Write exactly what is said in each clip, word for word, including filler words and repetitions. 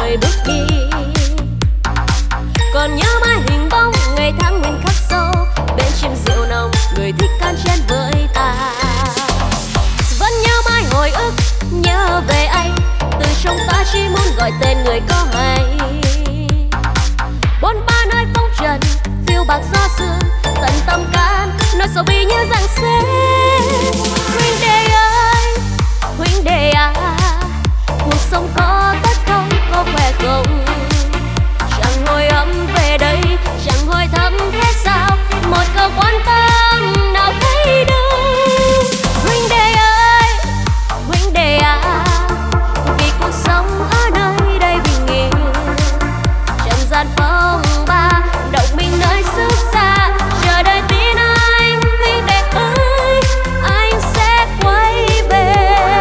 vội bước đi. Còn nhớ mãi hình bóng ngày tháng mình khắc sâu, bên chim rượu nồng người thích can chen với ta. Vẫn nhớ mãi hồi ức, nhớ về anh, từ trong ta chỉ muốn gọi tên người có hay. Bốn ba nơi phong trần phiêu bạc gió sương, tận tâm can nói sầu bi như rằng sẽ. Huynh đệ ơi, huynh đệ à, cuộc sống có tất không, có khỏe không? Chẳng hồi âm về đây, chẳng hồi thăm thế sao, một câu quan tâm nào thấy đâu. Huynh đệ ơi, huynh đệ à, vì cuộc sống ở nơi đây bình yên. Trần gian phong ba, động mình nơi xứ xa, chờ đợi tin anh, huynh đệ ơi, anh sẽ quay về.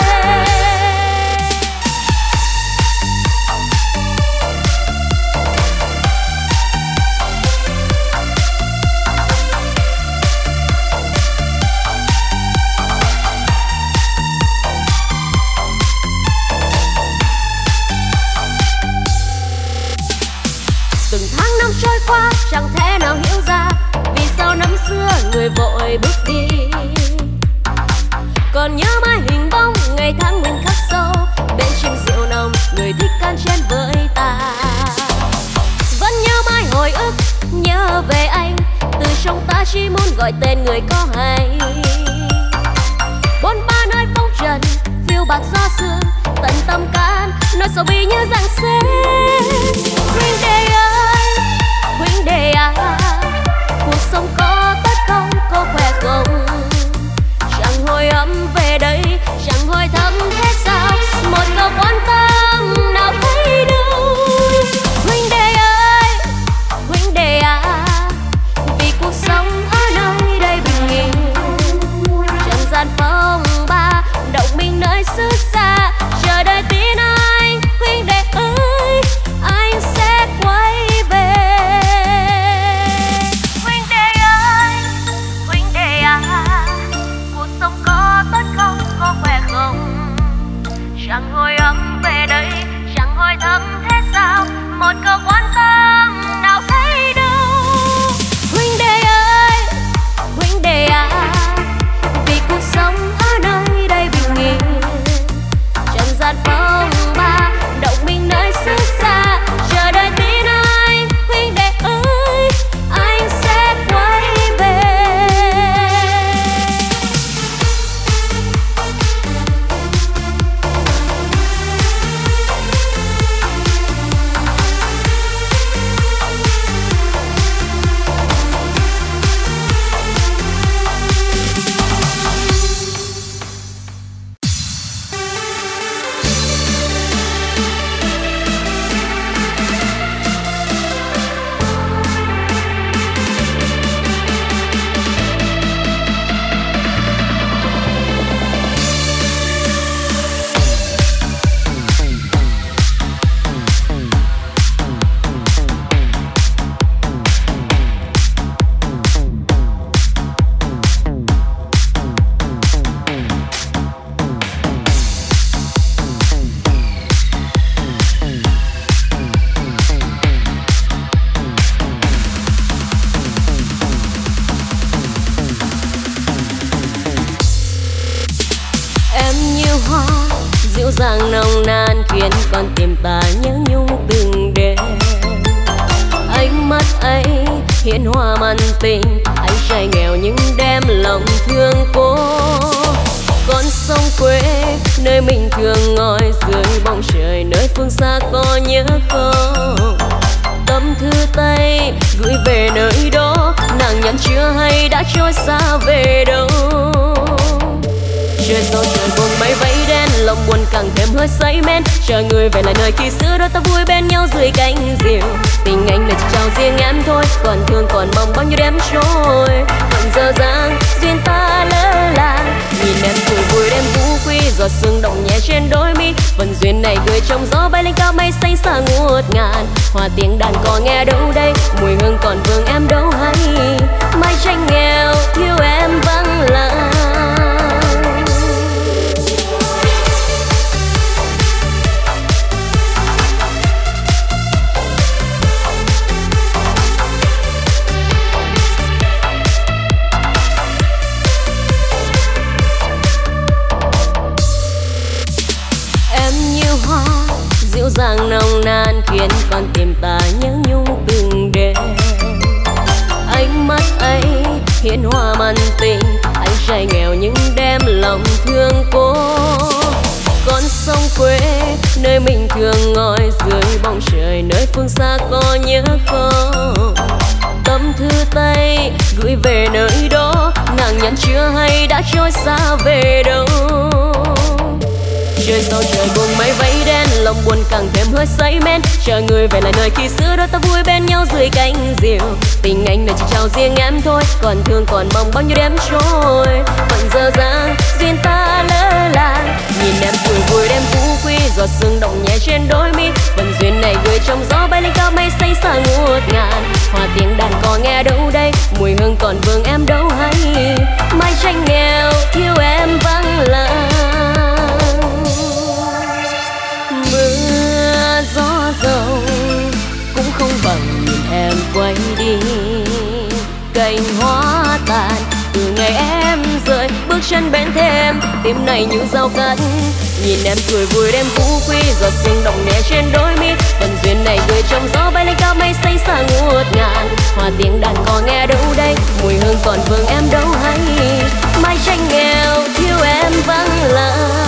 Từng tháng năm trôi qua chẳng thể nào hiểu ra, vì sao năm xưa người vội bước đi. Còn nhớ mãi hình bóng ngày tháng mình khắc sâu, bên chim rượu nồng người thích can chen với ta. Vẫn nhớ mãi hồi ức, nhớ về anh, từ trong ta chỉ muốn gọi tên người có hay. Bốn ba nơi phong trần phiêu bạc gió sương, tận tâm can nói sầu bi như rằng sẽ. Huynh đệ ơi, huynh đệ à, cuộc sống có tất không, có khỏe không? Chẳng hồi âm về đây, chẳng hồi thăm thế sao, một câu quan tâm nào thấy đâu. Huynh đệ ơi, huynh đệ à, vì cuộc sống ở nơi đây bình yên. Trần gian phong ba, động mình nơi xứ xa, chờ đợi tin anh, huynh đệ ơi, anh sẽ quay về. Huynh đệ ơi, huynh đệ à, cuộc sống có tốt không, có khỏe không? Chẳng hồi âm về đây, chẳng hồi thăm thế sao, một câu quan tâm nào thấy đâu. Huynh đệ ơi, huynh đệ à, vì cuộc sống ở nơi đây bình yên. Trần gian phong ba, động mình nơi xứ xa, chờ đợi tin anh, huynh đệ ơi, anh sẽ quay về. Dàng nồng nàn khiến con tim ta nhớ nhung từng đêm. Ánh mắt ấy hiền hòa mặn tình, anh trai nghèo nhưng đem lòng thương cô. Con sông quê nơi mình thường ngồi dưới bóng trời, nơi phương xa có nhớ không? Tâm thư tay gửi về nơi đó, nàng nhắn chưa hay đã trôi xa về đâu. Trời sâu trời buồn mây vẫy đen, lòng buồn càng thêm hơi say men. Chờ người về lại nơi khi xưa đó ta vui bên nhau dưới cánh diều. Tình anh là chỉ trao riêng em thôi, còn thương còn mong bao nhiêu đêm trôi. Còn giờ dang duyên ta lỡ làng, nhìn em cười vui đêm vũ quy, giọt sương động nhẹ trên đôi mi. Phần duyên này gửi trong gió bay lên cao mây xanh xa ngút ngàn. Hòa tiếng đàn có nghe đâu đây, mùi hương còn vương em đâu hay. Mai tranh nghèo thiếu em vắng lặng. càng nồng nàn khiến con tim ta nhớ nhung từng đêm. Ánh mắt ấy hiến hoa mặn tình, anh trai nghèo nhưng đem lòng thương cô. Con sông quê nơi mình thường ngồi dưới bóng trời, nơi phương xa có nhớ không? Tâm thư tay gửi về nơi đó, nàng nhắn chưa hay đã trôi xa về đâu. Trời sau trời buông mây vẫy đen, lòng buồn càng thêm hơi say men. Chờ người về lại nơi khi xưa đó ta vui bên nhau dưới cánh diều. Tình anh này chỉ trao riêng em thôi, còn thương còn mong bao nhiêu đêm trôi. Vẫn dở dang duyên ta lỡ làng, nhìn em cười vui đêm phú quý, giọt sương động nhẹ trên đôi mi. Phần duyên này gửi trong gió bay lên cao mây say xa ngút ngàn. Hòa tiếng đàn có nghe đâu đây, mùi hương còn vương em đâu hay. Mai tranh nghèo thiếu em vắng lặng, mưa gió dầu cũng không bằng nhìn em quay đi. Cành hoa tàn từ ngày em rời, bước chân bên thêm tim này như dao cắt. Nhìn em cười vui đêm phú quý, giọt sương động nhẹ trên đôi mi. Phần duyên này gửi trong gió bay lên cao mây say xa ngút ngàn. Hòa tiếng đàn có nghe đâu đây, mùi hương còn vương em đâu hay. Mai tranh nghèo thiếu em vắng lặng.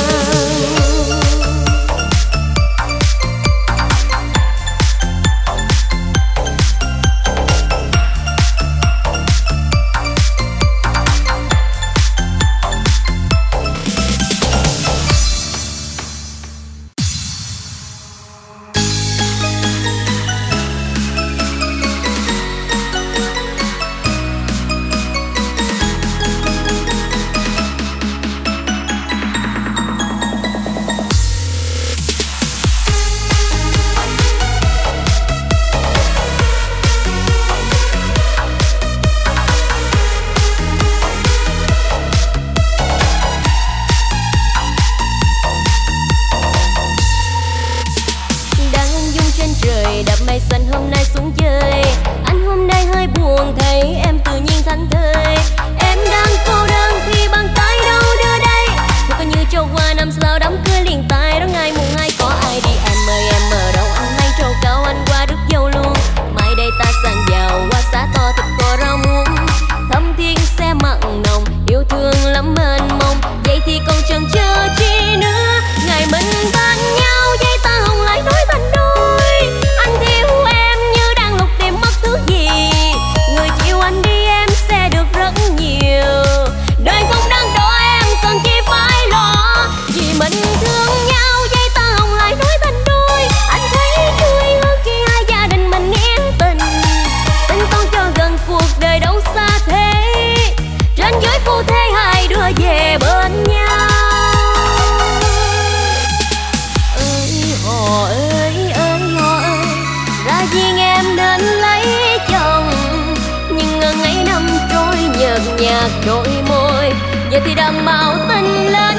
Đôi môi giờ thì đầm màu tình lên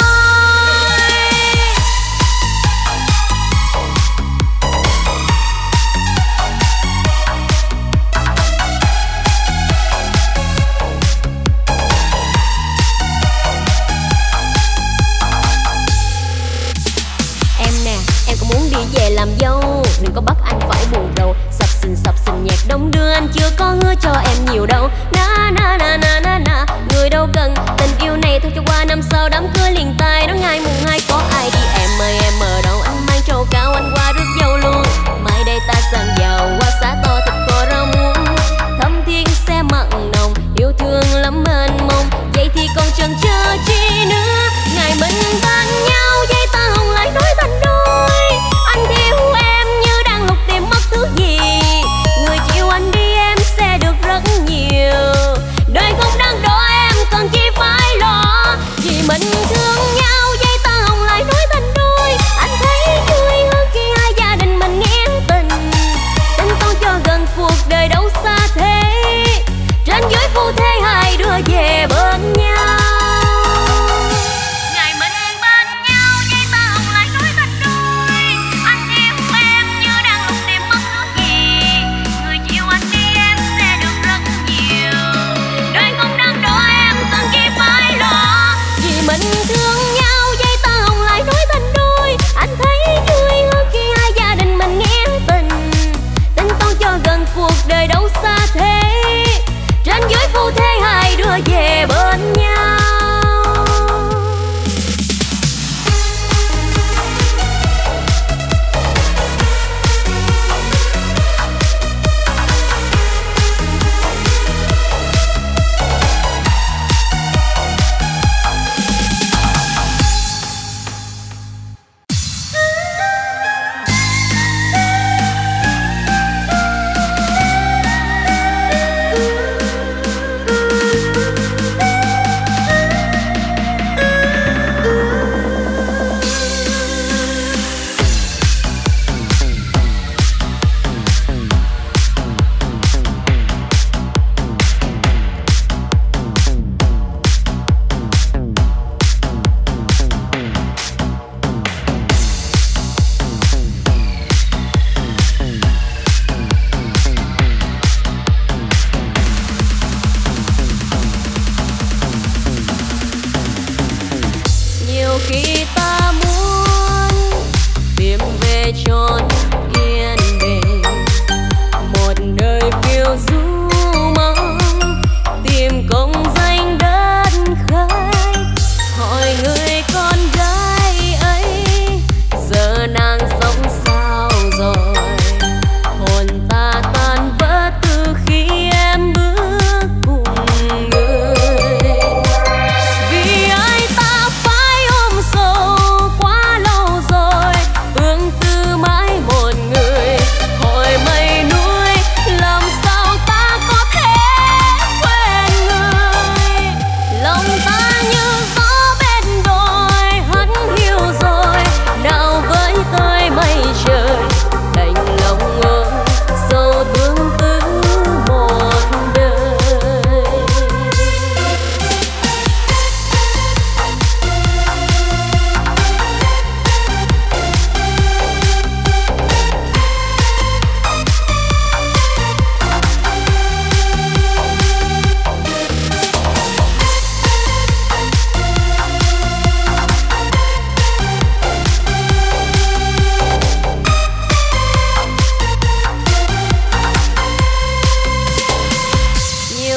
ngôi. Em nè, em có muốn đi về làm dâu, đừng có bắt anh phải buồn rầu. Sập sình sập sình nhạc đông đưa, anh chưa có hứa cho em nhiều đâu. Na na na na na na, người đâu cần tình yêu này thôi cho qua năm sau đám cưới.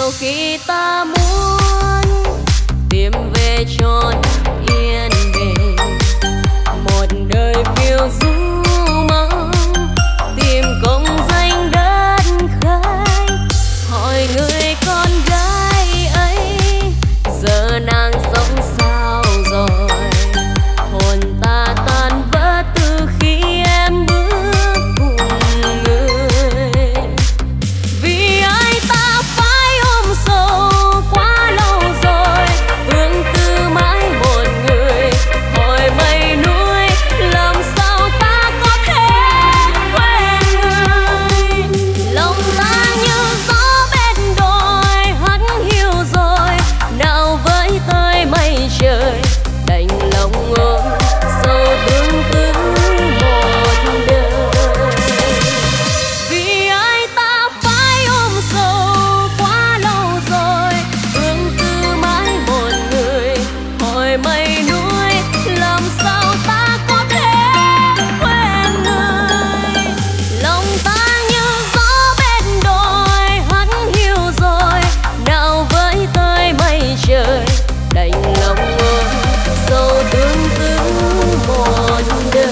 nhiều khi ta muốn tìm về chốn yên bình, một đời phiêu du mong tìm công danh đất khai. Hỏi người con gái ấy giờ nàng sống sao rồi, hồn ta tan vỡ từ khi em bước cùng người. Vì ai ta phải ôm sầu quá lâu rồi, tương tư mãi một người. Hỏi mây núi làm sao ta có thể quên người. Lòng ta như gió bên đồi hắt hiu rồi, nào với tới mây trời đành lòng ôm sâu tương tư một đời. Vì ai ta phải ôm sầu quá lâu rồi, tương tư mãi một người. Hỏi mây núi làm sao ta có thể quên người. Lòng ta như gió bên đồi hắt hiu rồi, nào với tới mây trời đành lòng ôm sâu tương tư một đời.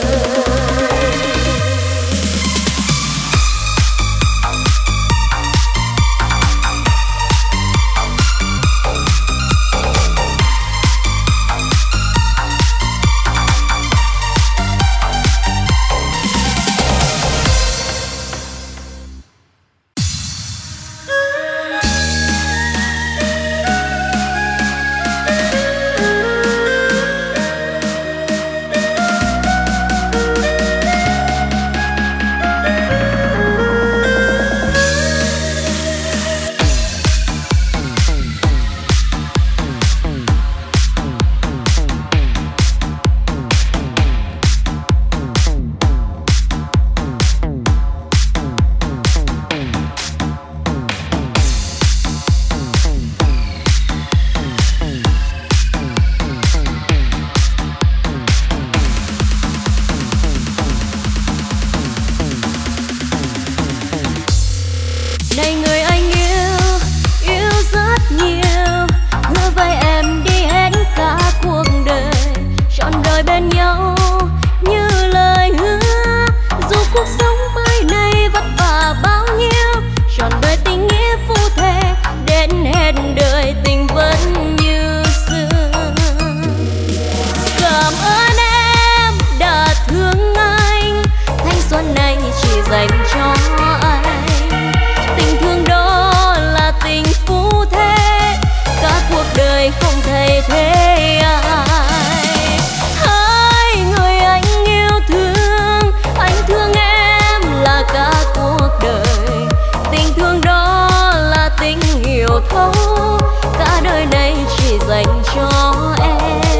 Này người anh yêu, yêu rất nhiều, hứa với em đi hết cả cuộc đời, trọn đời bên nhau như lời hứa. Dù cuộc sống mai này vất vả bao nhiêu, trọn đời tình nghĩa phu thê, đến hết đời tình vẫn như xưa. Cảm ơn em đã thương anh, thanh xuân này chỉ dành cho anh. Tình thương đó là tình phu thê, cả cuộc đời không thay thế ai. Hỡi người anh yêu thương, anh thương em là cả cuộc đời. Tình thương đó là tình hiểu thấu, cả đời này chỉ dành cho em.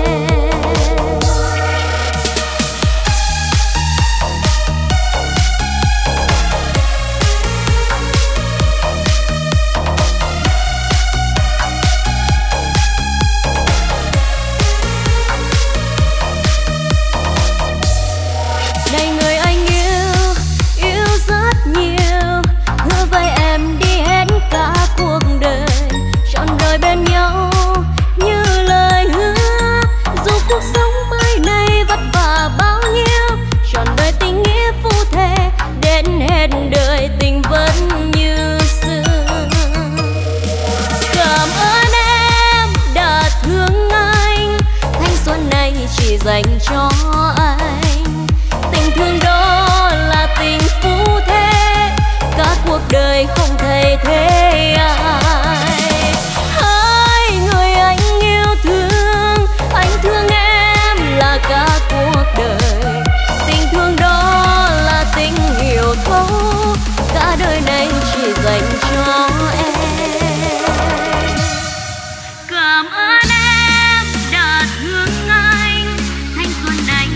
Này người anh yêu, yêu rất nhiều, hứa với em đi hết cả cuộc đời, trọn đời bên nhau như lời hứa. Dù cuộc sống mai này vất vả bao nhiêu, trọn đời tình nghĩa phu thê, đến hết đời tình vẫn như xưa. Cảm ơn em đã thương anh, thanh xuân này chỉ dành cho anh. Tình thương đó là tình phu thê, cả cuộc đời không thay thế ai. Hỡi người anh yêu thương, anh thương em là cả cuộc đời. Tình thương đó là tình hiểu thấu, cả đời này chỉ dành cho em. Cảm ơn em đã thương anh, thanh xuân này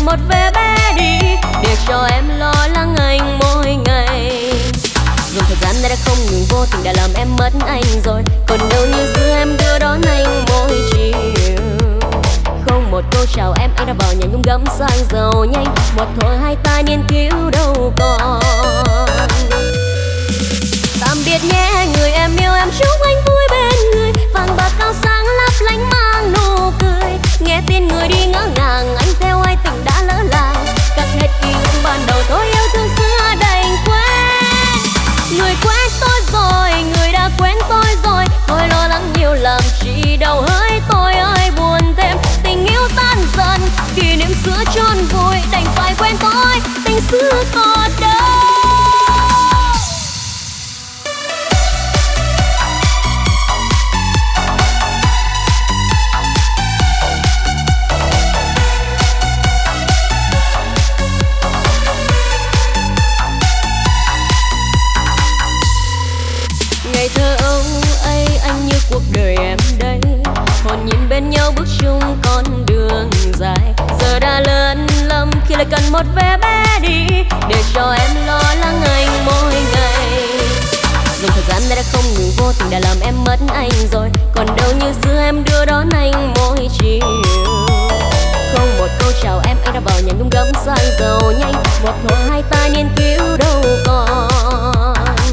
một vé bé đi để cho em lo lắng anh mỗi ngày. Dùng thời gian này đã không ngừng vô tình đã làm em mất anh rồi. Còn đâu như xưa em đưa đón anh mỗi chiều. Không một câu chào em, anh đã vào nhà nhung gấm sang giàu nhanh. Một thôi hai ta niên thiếu đâu còn. Tạm biệt nhé người em yêu, em chúc anh vui bên người. Vàng bạc cao sáng lấp lánh mang nụ cười. Nghe tin người đi ngỡ ngàng, anh theo ai tình đã lỡ làng. Cắt hết ký ức ban đầu tôi yêu thương xưa đành quên. Người quen tôi rồi, người đã quen tôi rồi. Thôi lo lắng nhiều làm chi đâu hỡi tôi ơi buồn thêm. Tình yêu tan dần, kỷ niệm xưa chôn vùi. Đành phải quên tôi, tình xưa còn đâu. Ngày thơ ấu ấy anh như cuộc đời em đây. Hồn nhìn bên nhau bước chung con đường dài. Giờ đã lớn lắm khi lại cần một vé bé đi để cho em lo lắng anh mỗi ngày. Dùng thời gian này đã không ngừng vô tình đã làm em mất anh rồi. Còn đâu như xưa em đưa đón anh mỗi chiều. Không một câu chào em, anh đã vào nhà nhung gấm sang giàu nhanh. Một thuở hai ta niên thiếu đâu còn.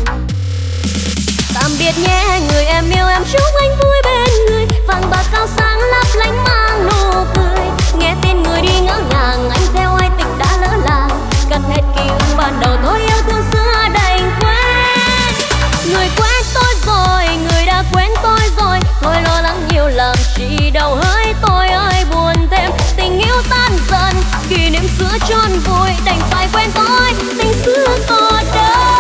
Tạm biệt nhé người em yêu, em chúc anh vui bên người. Vàng bạc cao sáng lấp lánh mang nụ cười. Nghe tin người đi ngỡ ngàng, anh theo ai tình đã lỡ làng. Cắt hết ký ức ban đầu thôi yêu thương xưa đành quên. Người quen tôi rồi, người đã quen tôi rồi. Thôi lo lắng nhiều làm chi đâu hỡi tôi ơi buồn thêm. Tình yêu tan dần, kỷ niệm xưa chôn vùi. Đành phải quên tôi, tình xưa còn đâu.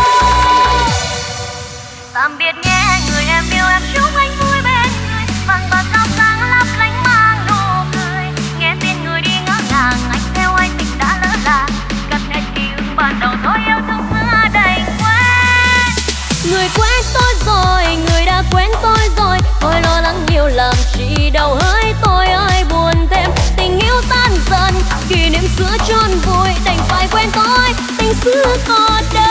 Tạm biệt nhé người em yêu, em chúc anh vui bên người. Vàng bạc cao sáng lấp lánh mang nụ cười. Nghe tin người đi ngỡ ngàng, anh theo ai tình đã lỡ làng. Cắt hết ký ức ban đầu thôi yêu thương xưa đành quên. Người quen tôi rồi, người đã quen tôi rồi. Thôi lo lắng nhiều làm chi đâu hỡi tôi ơi buồn thêm. Tình yêu tan dần, kỷ niệm xưa chôn vùi. Đành phải quên tôi, tình xưa còn đâu.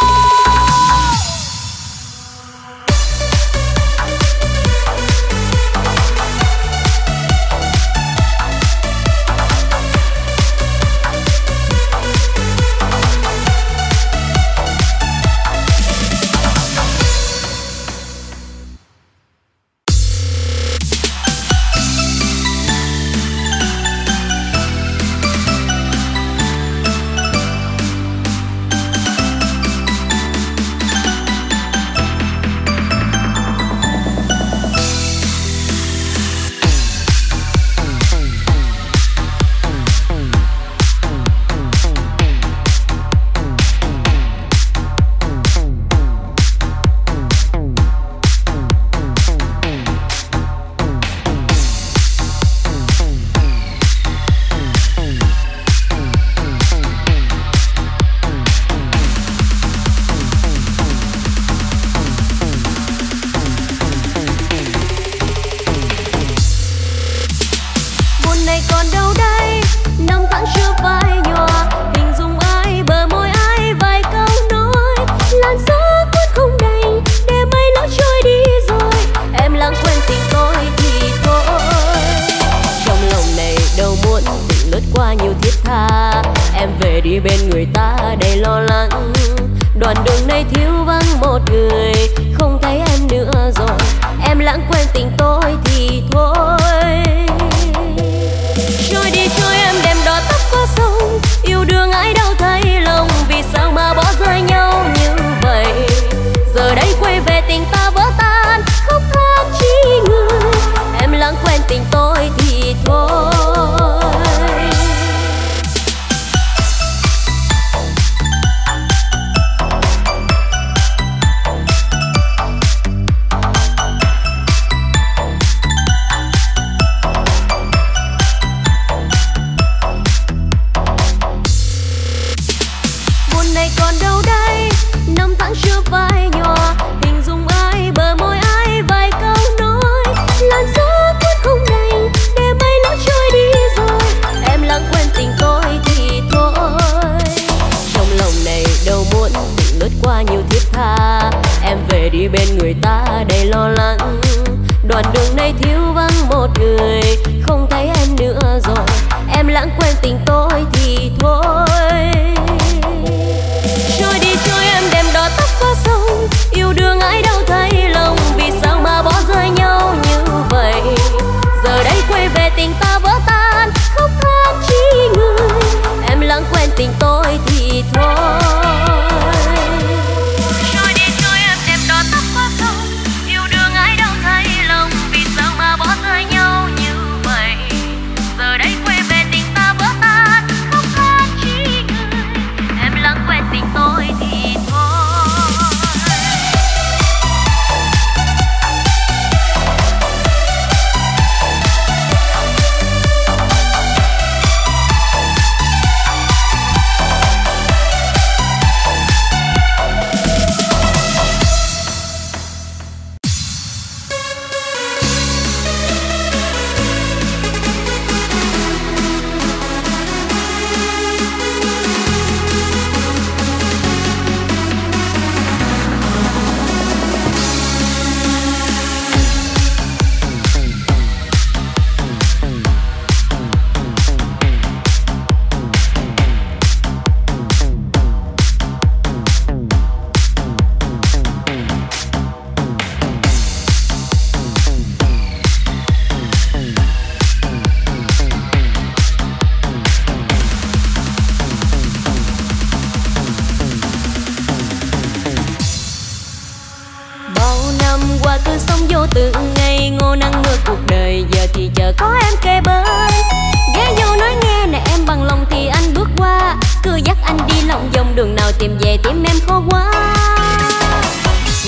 đi bên người ta đầy lo lắng. Đoạn đường này thiếu vắng một người, không thấy em nữa rồi. Em lãng quên tình tôi thì thôi. Trôi đi trôi em đêm đỏ tóc qua sông, yêu đương ai đâu thấy lòng. Vì sao mà bỏ rơi nhau như vậy? Giờ đây quay về tình ta vỡ tan, khóc thác chi người. Em lãng quên tình tôi thì thôi.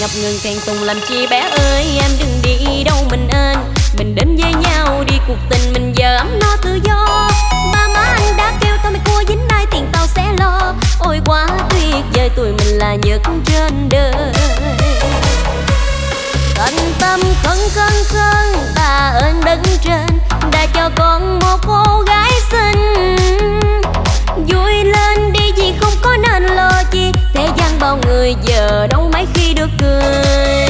ngập ngừng thẹn thùng làm chi bé ơi, em đừng đi đâu mình ơn. Mình đến với nhau đi cuộc tình mình giờ ấm no tự do. Ba má anh đã kêu tao mày cua dính ai tiền tao sẽ lo. Ôi quá tuyệt vời tụi mình là nhất trên đời. Tận tâm khấn khấn khấn ta ơn đấng trên đã cho con một cô gái xinh. Vui lên đi vì không có nên lo chi, thế gian bao người giờ đâu mấy khi được cười.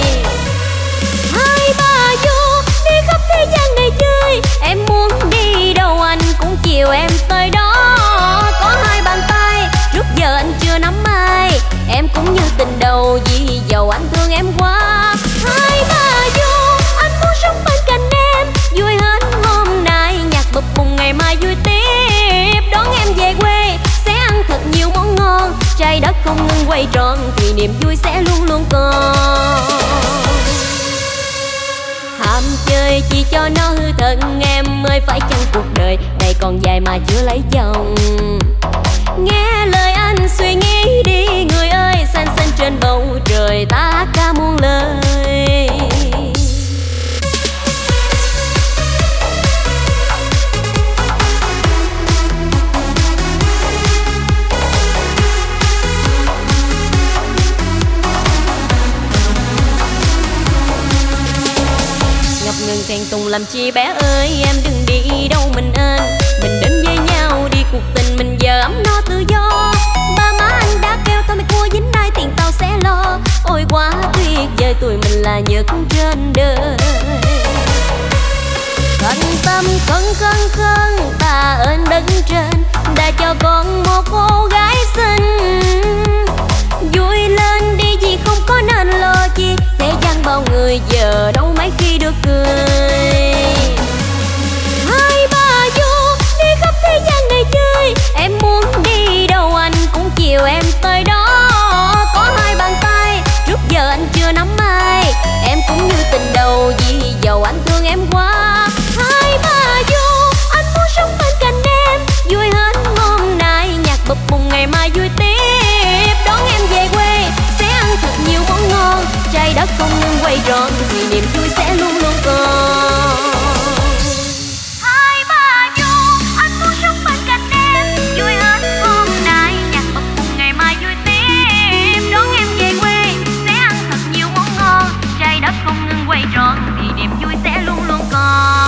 Hai ba vô đi khắp thế gian này chơi, em muốn đi đâu anh cũng chiều em tới đó. Có hai bàn tay trước giờ anh chưa nắm ai, em cũng như tình đầu vì giàu anh thương em quá. Hai ba vô anh muốn sống bên cạnh em, vui hết hôm nay nhạc bập bùng ngày mai vui tiếp. Đón em về quê sẽ ăn thật nhiều món ngon, trái đất không ngừng quay tròn thì niềm vui sẽ luôn luôn còn. Ham chơi chỉ cho nó hư thân em ơi, phải chăng cuộc đời này còn dài mà chưa lấy chồng. Nghe lời anh suy nghĩ đi người ơi, xanh xanh trên bầu trời ta hát ca muôn lời. Ngừng thẹn thùng làm chi bé ơi, em đừng đi đâu mình ơn. Mình đến với nhau đi cuộc tình mình giờ ấm no tự do. Ba má anh đã kêu tao mày cua dính ai tiền tao sẽ lo. Ôi quá tuyệt vời tụi mình là nhất trên đời. Tận tâm khấn khấn khấn ta ơn đấng trên đã cho con một cô gái xinh. Vui lên đi vì không có nên lo chi, thế gian bao người giờ đâu mấy khi được cười. Hai ba vô đi khắp thế gian này chơi, em muốn đi đâu anh cũng chiều em tới đó. Có hai bàn tay trước giờ anh chưa nắm ai, em cũng như tình đầu vì giàu anh thương em quá. Hai ba vô anh muốn sống bên cạnh em, vui hết hôm nay nhạc bập bùng ngày mai vui tiếp. Đón em về quê sẽ ăn thật nhiều món ngon, trái đất không ngừng quay tròn thì niềm vui sẽ luôn luôn còn. Hai ba vô anh muốn sống bên cạnh em, vui hết hôm nay nhạc bập bùng ngày mai vui tiếp. Đón em về quê sẽ ăn thật nhiều món ngon, trái đất không ngừng quay tròn thì niềm vui sẽ luôn luôn còn.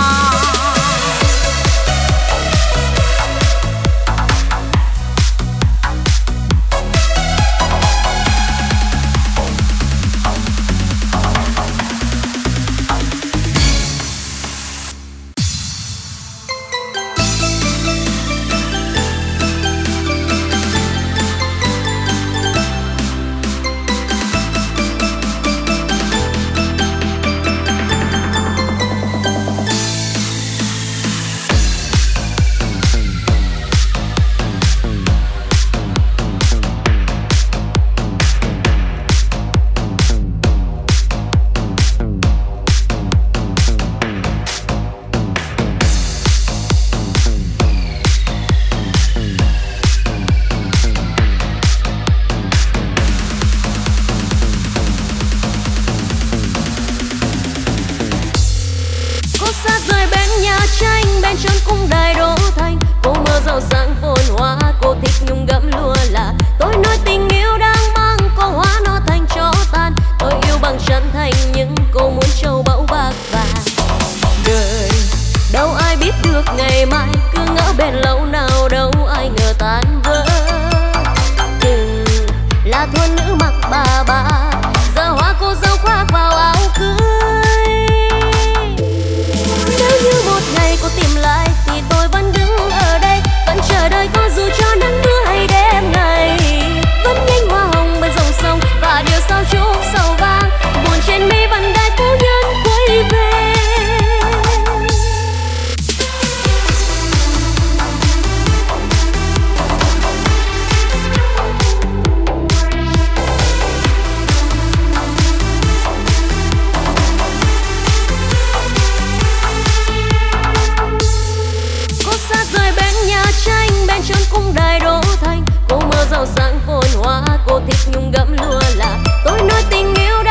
giàu sang phồn hoa, cô thích nhung gẫm lúa là tôi nói tình yêu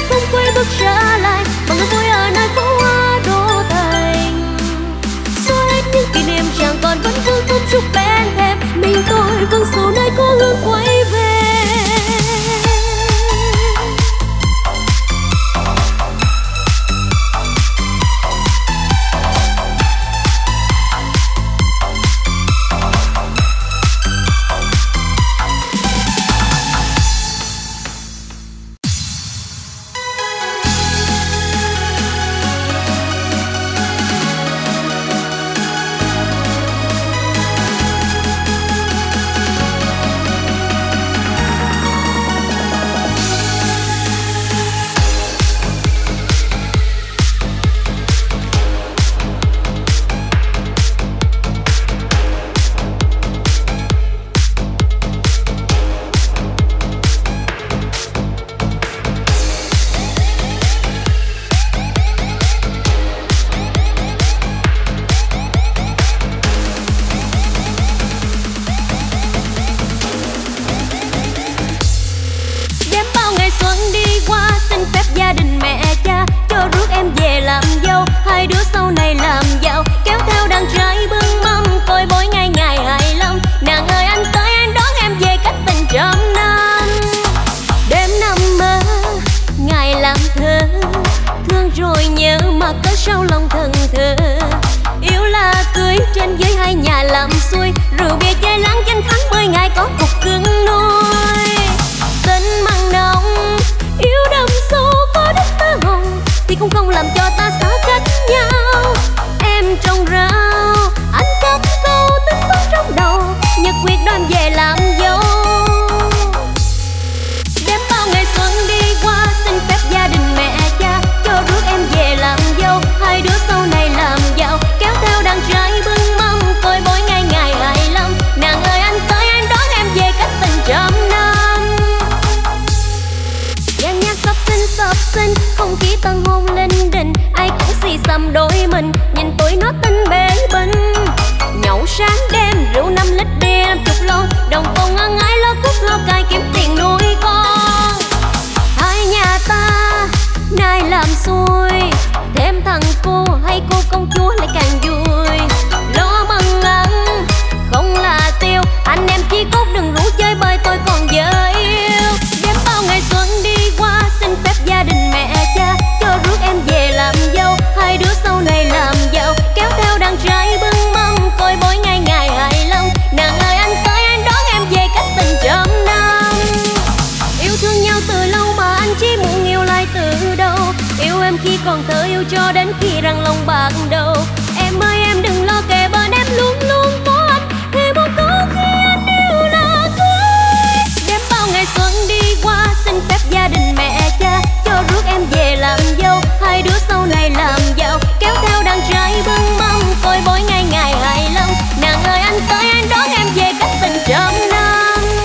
không quay bước trở lại, mọi người vui ở nơi phố hoa đô thành. Xóa hết những kỷ niệm chẳng còn vẫn vương không chúc bên thêm, mình tôi vương sầu nơi cố hương quay về. Sau lòng thần thờ yêu là cưới trên dưới hai nhà làm xuôi, rượu bia chơi lắng danh thắng mười ngày có cuộc cưng nuôi. Tình mặn nồng yêu đậm sâu có đất tơ hồng thì cũng không làm cho ta xa cách nhau. Em trồng rau anh cắm câu tính toán trong đầu, nhật quyết đoan về làm dâu. Đêm bao ngày xuân đi qua xin phép gia đình mẹ cha cho rước em về làm dâu. Hai đứa sau này làm giàu kéo theo đàn trai bưng mâm coi mỗi ngày ngày hài lòng. Nàng ơi anh tới anh đón em về cách tình trăm năm. Dàn nhạc sập sinh sập sinh không khí tân hôn linh đình, ai cũng xì xầm đôi mình nhìn tuổi nó tinh bể bình. Nhậu sáng đêm rượu năm lít bia năm chục lon, đồng phong ân ái lo cút lo cài kiếm tiền nuôi con. Hai nhà ta nay làm xuôi thêm thằng cô hay cô công chúa lại càng vui. Lo mừng ăn không là tiêu, anh em chỉ cốt đừng rủ chơi bời tôi còn vợ yêu. Đêm bao ngày xuân đi qua xin phép gia đình mẹ cha cho rước em về làm dâu. Hai đứa sau này làm giàu kéo theo đàn trai bưng mâm coi mỗi ngày ngày hài lòng. Nàng ơi anh tới anh đón em về cách tình trăm năm. Yêu thương nhau từ lâu mà anh chỉ muốn yêu lại từ đâu. Yêu em khi còn thơ yêu cho đến khi răng lòng bạc đầu. Em ơi em đừng lo kề bên em luôn luôn có anh, thề một câu khi anh yêu là cưới. Đêm bao ngày xuân đi qua xin phép gia đình mẹ cha cho rước em về làm dâu. Hai đứa sau này làm giàu kéo theo đàn trai bưng mâm coi mỗi ngày ngày hài lòng. Nàng ơi anh tới anh đón em về cách tình trăm năm.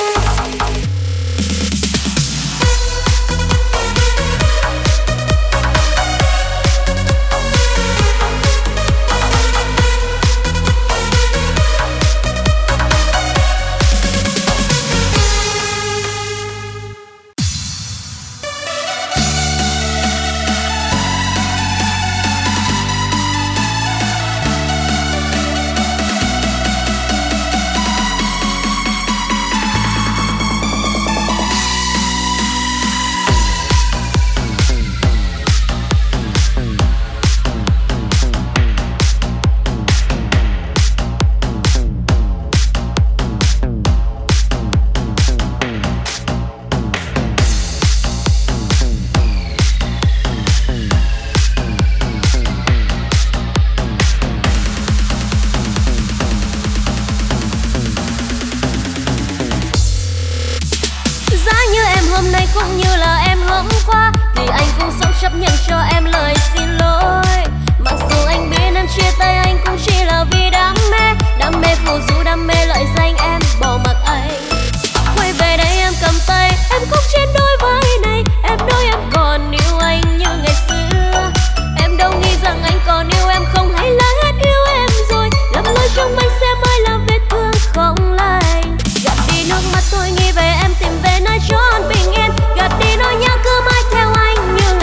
hôm nay không như là em hôm qua, thì anh cũng sống chấp nhận cho em lời xin lỗi. Mặc dù anh biết em chia tay anh cũng chỉ là vì đam mê, đam mê phù du, đam mê lợi danh em bỏ mặc anh. Quay về đây em cầm tay, em khóc trên đôi vai này, em nói em còn yêu anh như ngày xưa. Em đâu nghĩ rằng anh còn yêu em không, hay là hết yêu em rồi. Lầm lỗi trong anh sẽ mới là vết thương không lành. Gạt đi nước mắt tôi nghĩ về em, tìm về nơi trốn bình yên. Gạt đi nỗi nhớ cứ mãi theo anh như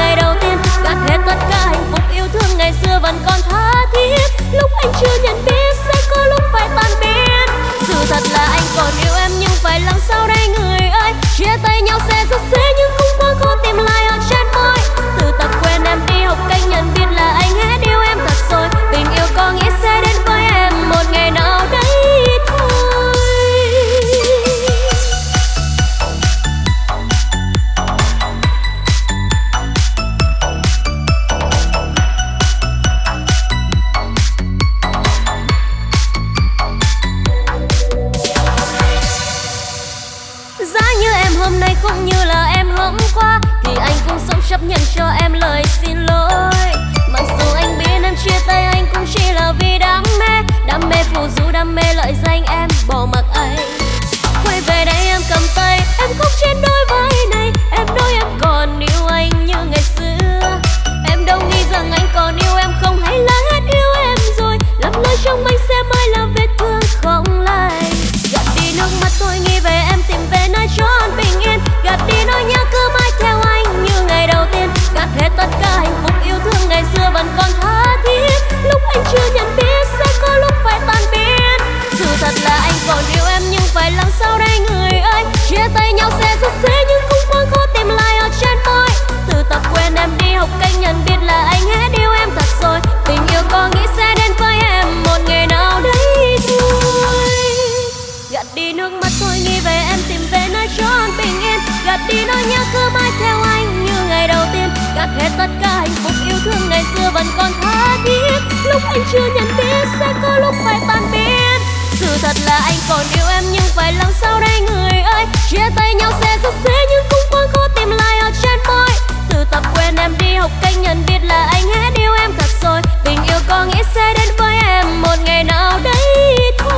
giá như em hôm nay không như là em hôm qua, thì anh cũng sống chấp nhận cho em lời xin lỗi. Mặc dù anh biết em chia tay anh cũng chỉ là vì đam mê, đam mê phù du, đam mê lợi danh, em bỏ mặc anh. Quay về đây em cầm tay, em khóc trên đôi vai này, em nói em còn yêu anh như ngày xưa. Em đâu nghĩ rằng anh còn yêu em không, hay là hết yêu em rồi, lắm lời trong anh sẽ mãi là vết thương không lành. Gạt đi nước mắt tôi nghĩ về em, tìm về nơi trốn bình yên, gạt đi nỗi nhớ cứ mãi theo anh như ngày đầu tiên, gạt hết tất cả hạnh phúc yêu thương ngày xưa vẫn còn tha thiết. Lúc anh chưa nhận biết sẽ có lúc phải tan biến. Sự thật là anh còn yêu em nhưng phải làm sao đây người ơi, chia tay nhau sẽ rất dễ nhưng cũng quá khó tìm lại ở trên môi. Từ tập quen em đi học cách nhận biết là anh hết yêu em thật rồi, tình yêu có nghĩ sẽ đến với em một ngày nào đấy thôi. Gạt đi nước mắt tôi nghĩ về em, tìm về nơi trốn bình yên, gạt đi nỗi nhớ cứ mãi theo anh như ngày đầu tiên, gạt hết tất cả hạnh phúc yêu thương ngày xưa vẫn còn tha thiết. Lúc anh chưa nhận biết sẽ có lúc phải tan biến. Sự thật là anh còn yêu em nhưng phải làm sao đây người ơi, chia tay nhau sẽ rất dễ nhưng cũng quá khó tìm lại ở trên môi. Từ tập quen em đi học cách nhận biết là anh hết yêu em thật rồi, tình yêu có nghĩ sẽ đến với em một ngày nào đấy thôi.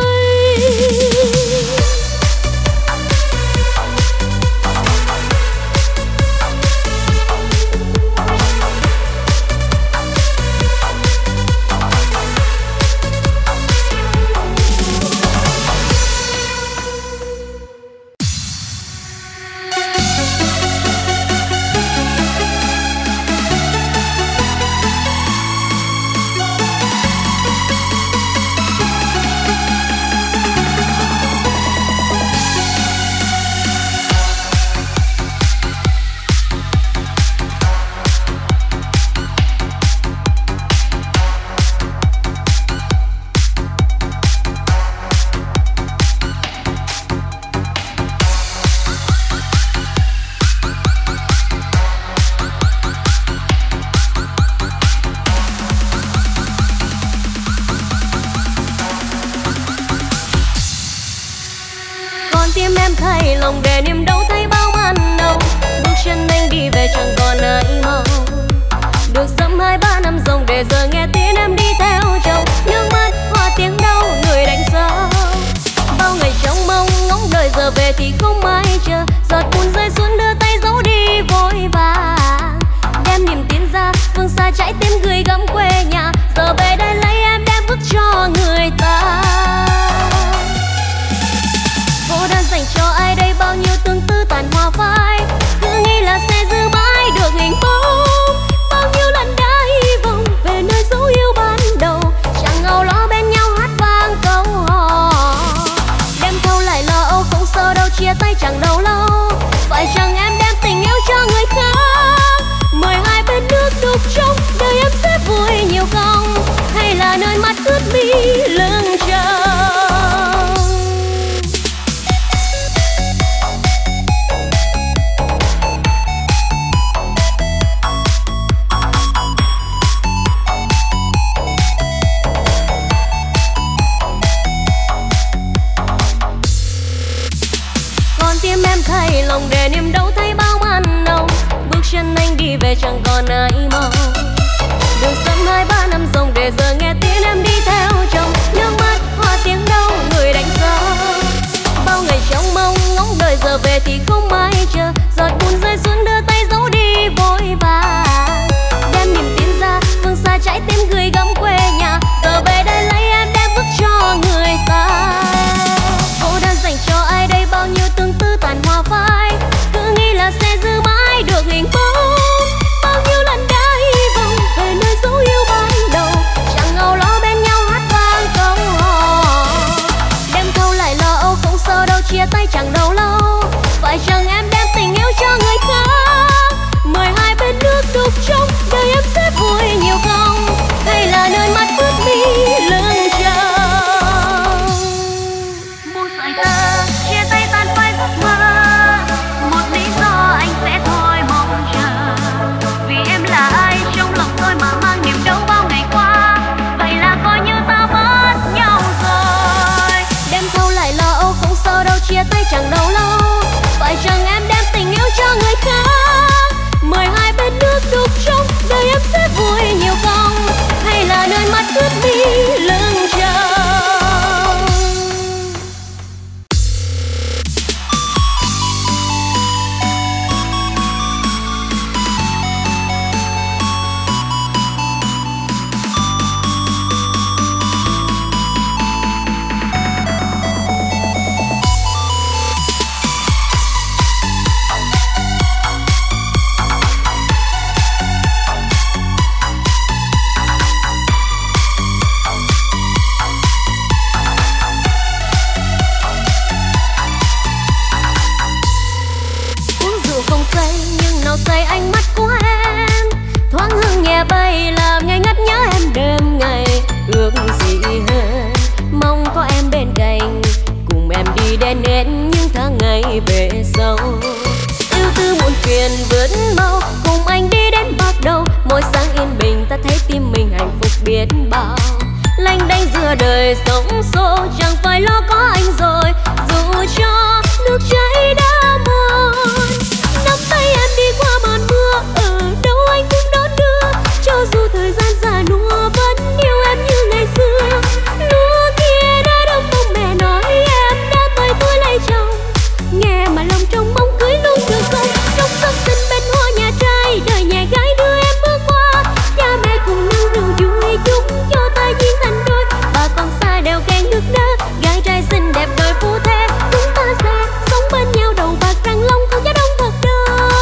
Tim em thay lòng để niềm đau thấy bao ban đầu, bước chân anh đi về chẳng còn ai mong. Được dẫm hai ba năm ròng để giờ nghe tiếng em đi theo chồng, nước mắt hoa tiếng đau người đánh dấu. Bao ngày trong mong ngóng đợi giờ về thì không ai chờ, giọt buồn rơi xuống đưa tay giấu đi vội vàng, đem niềm tin ra phương xa trái tim gửi gắm quê nhà. Giờ về đây lấy em đem vứt cho người ta. Cô đã dành cho ai đây bao nhiêu tương tư tàn hoa phai, cứ nghĩ là sẽ giữ mãi được hình bóng. Bao nhiêu lần đã hy vọng về nơi dấu yêu ban đầu, chẳng ngầu lo bên nhau hát vang câu hò. Đem thâu lại lo âu không sợ đâu, chia tay chẳng đâu lâu. Phải chăng em đem tình yêu cho người khác, mời hai bên nước đục trong đời em sẽ vui nhiều không, hay là nơi mắt ướt mi lưng tròng. Tim em thay lòng để niềm đau thấy bao ban đầu, bước chân anh đi về chẳng còn ai mong. Đường dẫm hai ba năm ròng để giờ nghe tiếng em đi theo chồng, nước mắt hoa tiếng đau người đánh dấu. Bao ngày trong mong ngóng đợi giờ về thì không ai chờ, giọt buồn rơi xuống đưa tay giấu đi vội vàng, đem niềm tin ra phương xa trái tim gửi gắm quê nhà. Giờ về đây lấy em đem vứt cho người ta. Cô đã dành cho ai đây bao nhiêu tương tư tàn hoa phai, cứ nghĩ là sẽ giữ mãi được hình bóng. Bao nhiêu lần đã hy vọng về nơi dấu yêu ban đầu, chẳng ngầu lo bên nhau hát vang câu hò. Đem thâu lại lo âu không sợ đâu, chia tay chẳng đâu lâu. Phải chăng em đem tình yêu cho người khác, mời hai bên nước đục trong đời em sẽ vui nhiều không, hay là nơi mắt ướt mi lưng tròng. Buông sợi tơ chia tay tan phai giấc mơ, một lý do anh sẽ thôi mong chờ, vì em là ai trong lòng tôi mà mang niềm đau bao ngày qua. Vậy là coi như ta mất nhau rồi. Đem thâu lại lo âu không sợ đâu, chia tay chẳng đâu lâu. sau. Yêu tư muộn phiền vượt mau, cùng anh đi đến bắt đầu. Mỗi sáng yên bình ta thấy tim mình hạnh phúc biết bao. Lanh đanh giữa đời sống xô, chẳng phải lo có anh rồi. Dù cho nước chảy đã mòn, nắm tay em đi qua màn mưa, ở đâu anh cũng đón đưa. Cho dù thời gian già nua vẫn yêu em như ngày xưa. Lúa kia đã đông bông mẹ nói em đã tới tuổi lấy chồng. Nghe mà lòng trong mong cưới luôn được không? Trong sông xinh bên hoa nhà trai, đời nhà gái đưa em bước qua. Cha mẹ cùng nâng rượu vui chung cho ta duyên thành đôi. Bà con xa đều khen nước đá, gái trai xinh đẹp đời phú thế. Chúng ta sẽ sống bên nhau đầu bạc răng long, không giá đông thật đâu.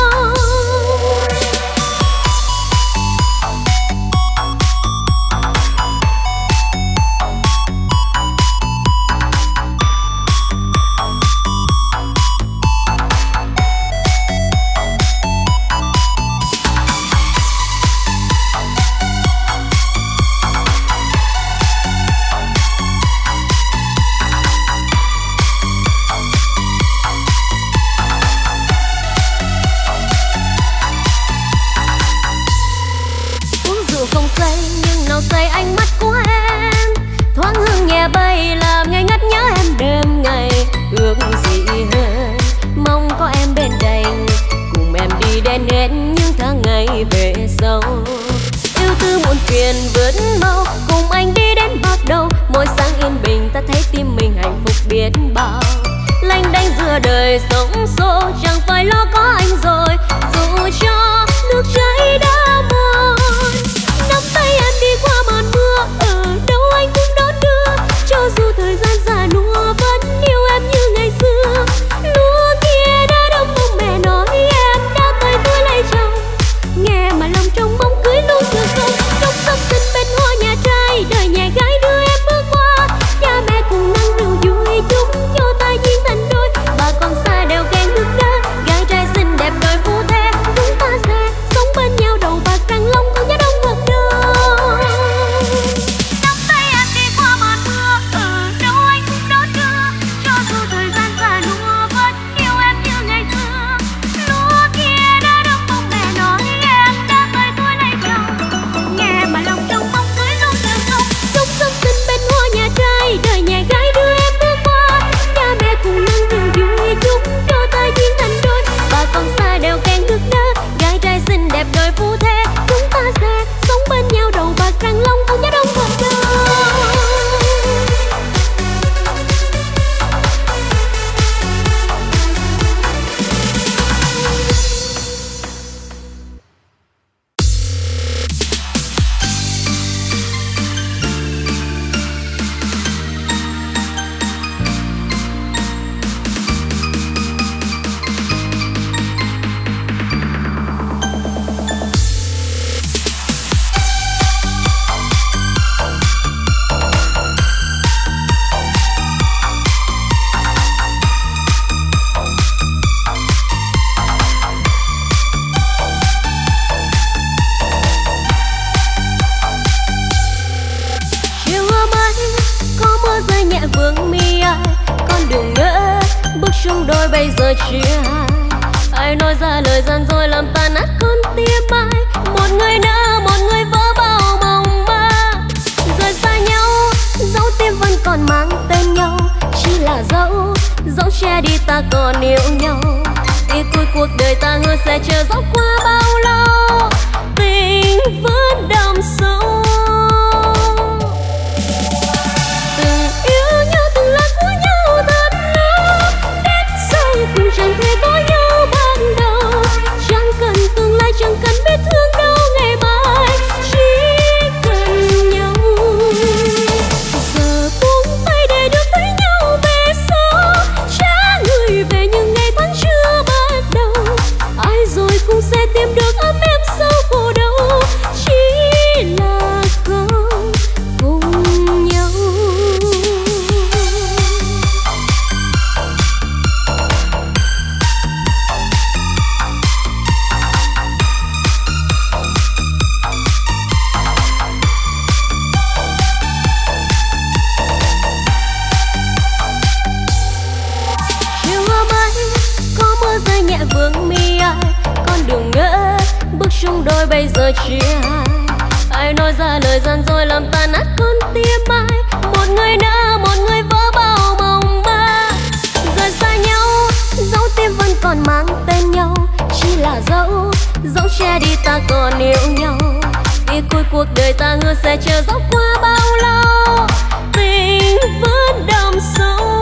Say ánh mắt của em thoáng hương nhẹ bay, làm ngây ngất nhớ em đêm ngày. Ước gì hơn mong có em bên cạnh, cùng em đi đến hết những tháng ngày về sau. Yêu tư muộn phiền vượt mau, cùng anh đi đến bắt đầu. Mỗi sáng yên bình ta thấy tim mình hạnh phúc biết bao. Lanh đanh giữa đời sống xô, chẳng phải lo có anh rồi. Dù cho nước chảy đã mòn, nắm tay em đi qua màn mưa, ở đâu anh cũng đón đưa. Cho dù thời gian già nua vẫn yêu em như ngày xưa. Lúa kia đã đông bông mẹ nói em đã tới tuổi lấy chồng. Nghe mà lòng trong mong cưới luôn được không? Trong sông xinh bên hoa nhà trai, đời nhà gái đưa em bước qua. Cha mẹ cùng nâng rượu vui chung cho ta duyên thành đôi. Bà con xa đều khen nước đá, gái trai xinh đẹp đời phú thế. Chúng ta sẽ sống bên nhau đầu bạc răng long, không giá đông thật đâu. Nắm tay em đi qua màn mưa, ở đâu anh cũng đón đưa. Cho dù thời gian già nua vẫn yêu em như ngày xưa. Lúa kia đã đông bông mẹ nói em đã tới tuổi lấy chồng. Nghe mà lòng trong mong cưới luôn được không? Trong sông xinh bên hoa nhà trai, đời nhà gái đưa em bước qua. Cha mẹ cùng nâng rượu vui chung cho ta duyên thành đôi. Bà con xa đều khen nước đá, gái trai xinh đẹp đời phú thế. Chúng ta sẽ sống bên nhau đầu bạc răng long, không giá đông thật đâu. Vương mi ai con đừng ngỡ bước chung đôi bây giờ chia hai. Ai nói ra lời gian dối làm tan nát con tim ai. Một người nỡ một người vỡ bao mong mơ, rồi xa nhau dấu tim vẫn còn mang tên nhau. Chỉ là dấu dấu che đi ta còn yêu nhau. Vì cuối cuộc đời ta hứa sẽ chờ dấu qua bao lâu. Tình vẫn đậm sâu, chẳng thể có nhau ban đầu. Chẳng cần tương lai, chẳng cần biết thương đâu ngày mai, chỉ cần nhau. Giờ buông tay để được thấy nhau về sau, trả người về những ngày tháng chưa bắt đầu. Ai rồi cũng sẽ tìm được trong đôi bây giờ chia hai. Ai nói ra lời gian dối làm tan nát con tim ai. Một người nỡ, một người vỡ bao mộng mơ. Rời xa nhau, dấu tim vẫn còn mang tên nhau. Chỉ là dấu, dấu che đi ta còn yêu nhau. Vì cuối cuộc đời ta ngỡ sẽ chờ dấu qua bao lâu. Tình vẫn đậm sâu.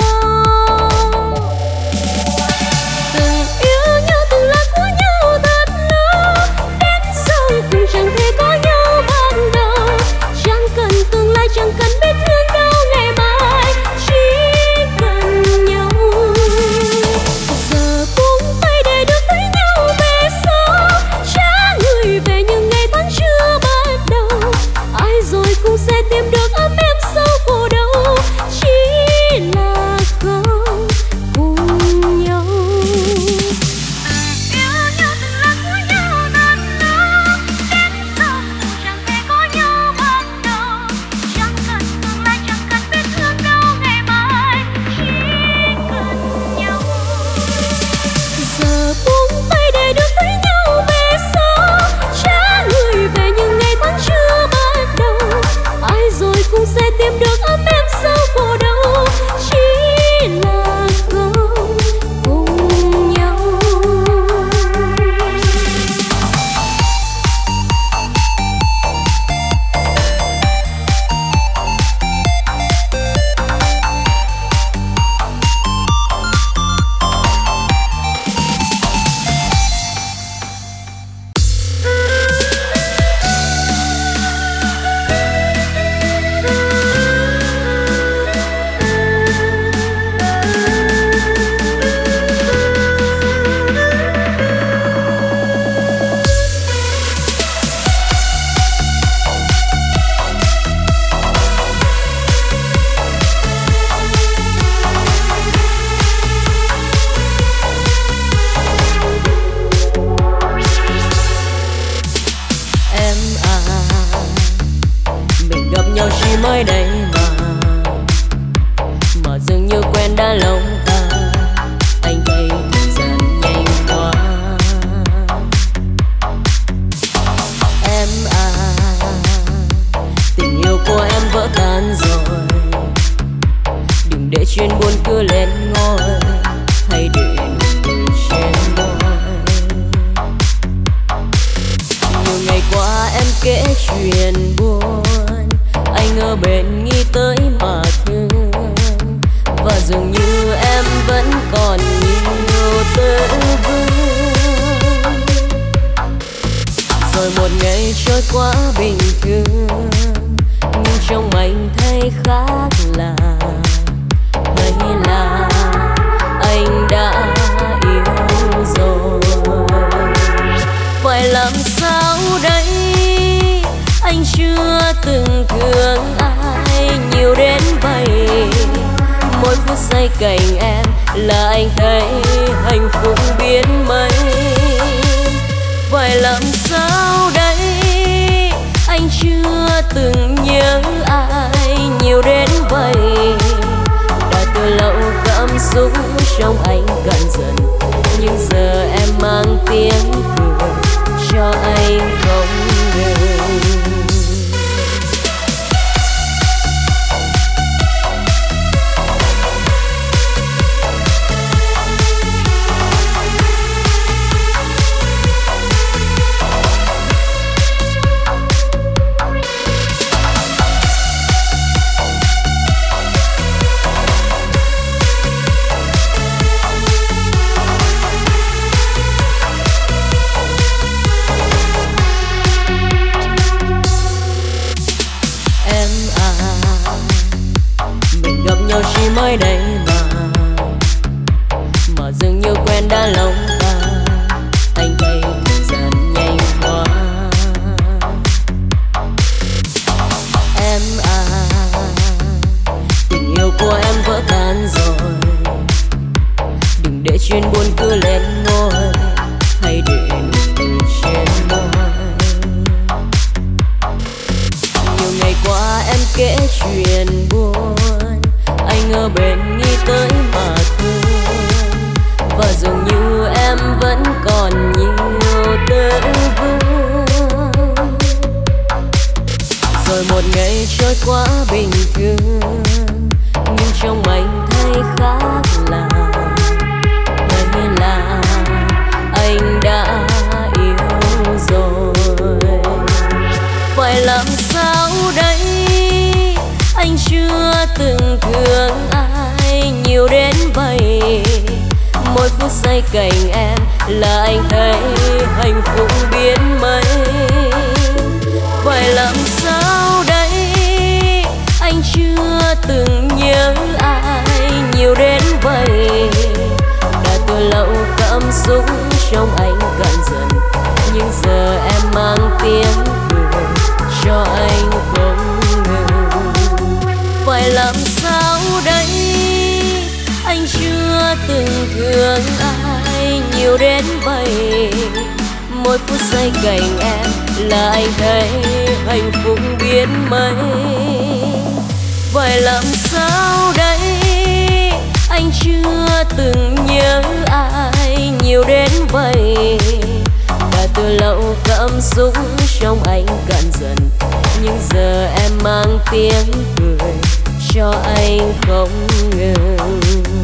Từng yêu nhau, từng là của nhau thật lâu. Đến sau cùng chẳng thể có nhau ban đầu. Chẳng cần tương lai, chẳng cần biết thương đâu ngày mai. Chỉ cần nhau. Giờ buông tay để được thấy nhau về sau. Trả người về những ngày tháng chưa bắt đầu. Ai rồi cũng sẽ tìm được ấm êm sâu vô đâu. Chỉ là không cùng nhau. Yêu nhau từng là của nhau thật lâu. Đến sau cùng chẳng thể có nhau ban đầu. Chẳng cần tương lai, chẳng cần biết thương đâu ngày mai. Chỉ cần nhau. Giờ buông tay để được thấy nhau về sau. Trả người về những ngày tháng chưa bắt đầu. Ai rồi cũng sẽ tìm được ấm êm sâu vô đâu. Chỉ là không cùng nhau. Em à, mình gặp nhau chỉ mới đây mà. Mà dường như quen đã lâu và anh thấy thời gian nhanh quá. Em à, tình yêu của em vỡ tan rồi. Đừng để chuyện buồn cứ lên ngôi. Hãy để nụ cười trên môi. Nhiều ngày qua em kể chuyện buồn. Anh ở bên nghĩ tới mà thương. Và dường như em vẫn còn nhiều tư vương. Rồi một ngày trôi qua bình thường. Nhưng trong anh thấy khác lạ. Hay là anh đã yêu rồi. Phải làm sao đây? Anh chưa từng thương ai nhiều đến vậy. Mỗi phút giây cạnh em là anh thấy hạnh phúc biết mấy. Phải làm sao đây? Anh chưa từng nhớ ai nhiều đến vậy. Đã từ lâu cảm xúc trong anh cạn dần. Nhưng giờ em mang tiếng cười cho anh không ngừng. Chỉ mới đây mà. Mà dường như quen đã lâu và anh thấy thời gian nhanh quá. Em à, tình yêu của em vỡ tan rồi. Đừng để chuyện buồn cứ lên ngôi. Hãy để nụ cười trên môi. Nhiều ngày qua em kể chuyện buồn. Anh ở bên nghĩ tới mà thương. Và dường như em vẫn còn nhiều tư vương. trôi quá bình thường, nhưng trong anh thấy khác lạ. Hay là anh đã yêu rồi? Phải làm sao đây? Anh chưa từng thương ai nhiều đến vậy. Mỗi phút giây cạnh em là anh thấy hạnh phúc biết mấy. Phải làm sao đây? Anh chưa từng nhớ ai nhiều đến vậy. Đã từ lâu cảm xúc trong anh cạn dần, nhưng giờ em mang tiếng cười cho anh không ngừng. Phải làm sao đây? Anh chưa từng thương ai nhiều đến vậy. Mỗi phút giây cạnh em là anh thấy hạnh phúc biết mấy. Phải làm sao đây? Anh chưa từng nhớ ai nhiều đến vậy. Đã từ lâu cảm xúc trong anh cạn dần, nhưng giờ em mang tiếng cười cho anh không ngừng.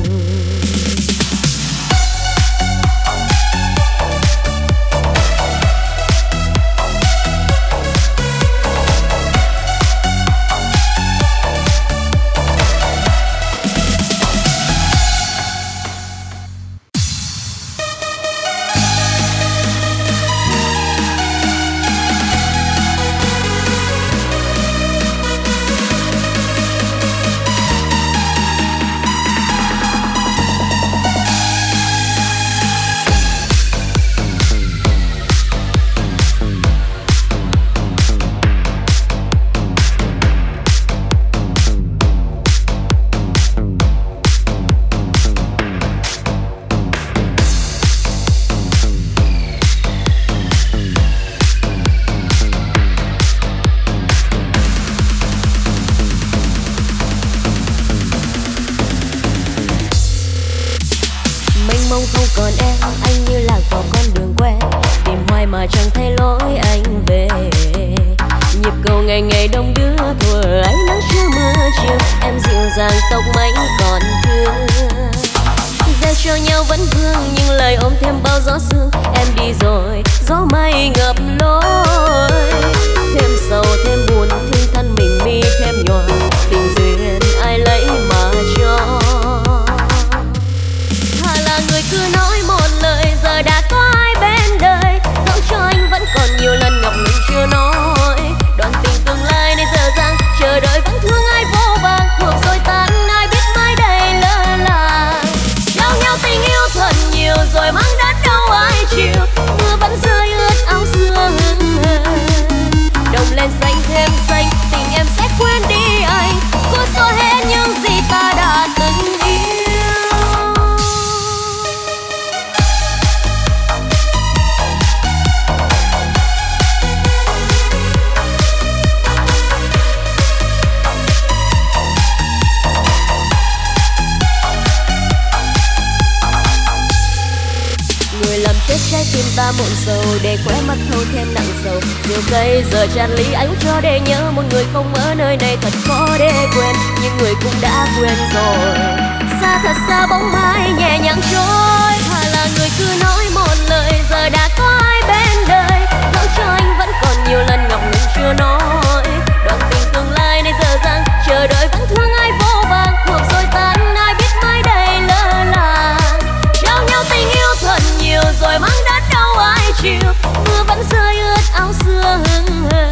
Tràn ly anh cho để nhớ một người không ở nơi này thật khó để quên, nhưng người cũng đã quên rồi. Xa thật xa bóng mai nhẹ nhàng trôi, thà là người cứ nói một lời giờ đã có ai bên đời. Dẫu cho anh vẫn còn nhiều lần ngọc ngừng chưa nói, đoạn tình tương lai này giờ dang chờ đợi vẫn thương ai vô vàn. Cuộc rồi tan ai biết mai đây lơ là, trao nhau tình yêu thật nhiều rồi mang đến đâu ai chịu. Mưa vẫn rơi ướt áo xưa hững hờ,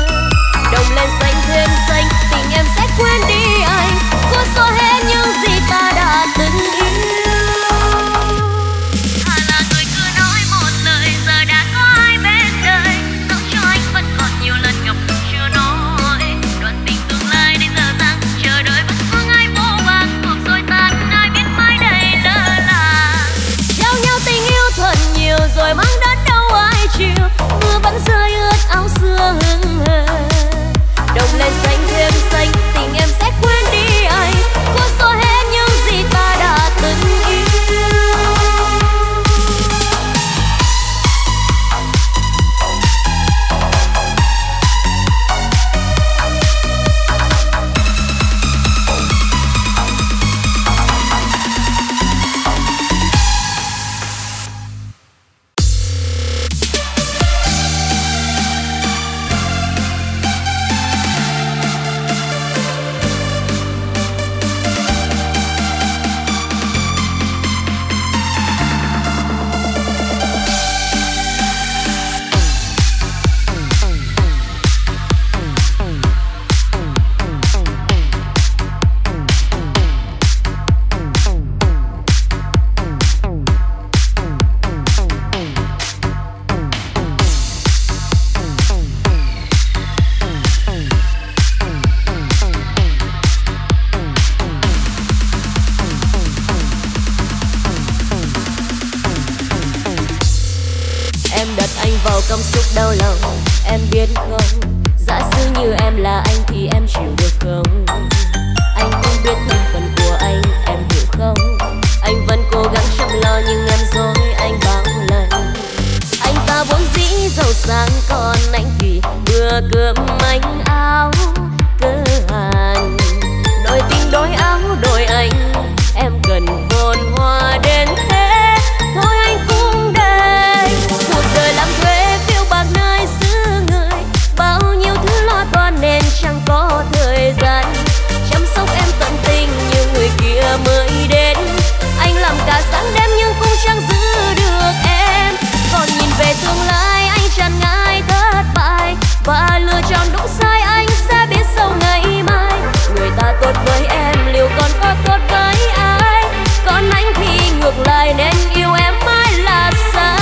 đồng lên xanh thêm xanh tình em sẽ quên đi anh. Cô xóa hết những gì ta đã từng yêu. Thà là người cứ nói một lời giờ đã có ai bên đời. Dẫu cho anh vẫn còn nhiều lần ngập ngừng chưa nói, đoạn tình tương lai đến giờ dang chờ đợi vẫn thương ai vô vàn. Cuộc rồi tan ai biết mai đây lơ là, trao nhau tình yêu thật nhiều rồi mang đến đâu ai chịu. Mưa vẫn rơi ướt áo xưa hững hờ, đồng lên xanh thêm xanh tình em sẽ quên đi anh. Cô xóa hết những gì ta đã từng yêu. vào cảm xúc đau lòng. Em biết không, giả sử như em là anh thì em chịu được không? Anh không biết thân phận của anh, em hiểu không? Anh vẫn cố gắng chăm lo nhưng em dối anh bao lần. Anh ta vốn dĩ giàu sang còn anh thì bữa cơm manh áo cơ hàn. Đôi tình đôi áo đôi anh, em cần vốn hoa đến thế. Thôi anh cũng đây, cuộc đời làm thuê phiêu bạc nơi xứ người. Bao nhiêu thứ lo toan nên chẳng có thời gian chăm sóc em tận tình như người kia mới đến. Anh làm cả sáng đêm nhưng cũng chẳng giữ được em. Còn nhìn về tương lai anh chẳng ngại thất bại, và lựa chọn đúng sai anh sẽ biết sau ngày mai. Người ta tốt với em liệu còn có tốt với ai? Còn anh thì ngược lại nên yêu em mãi là sai.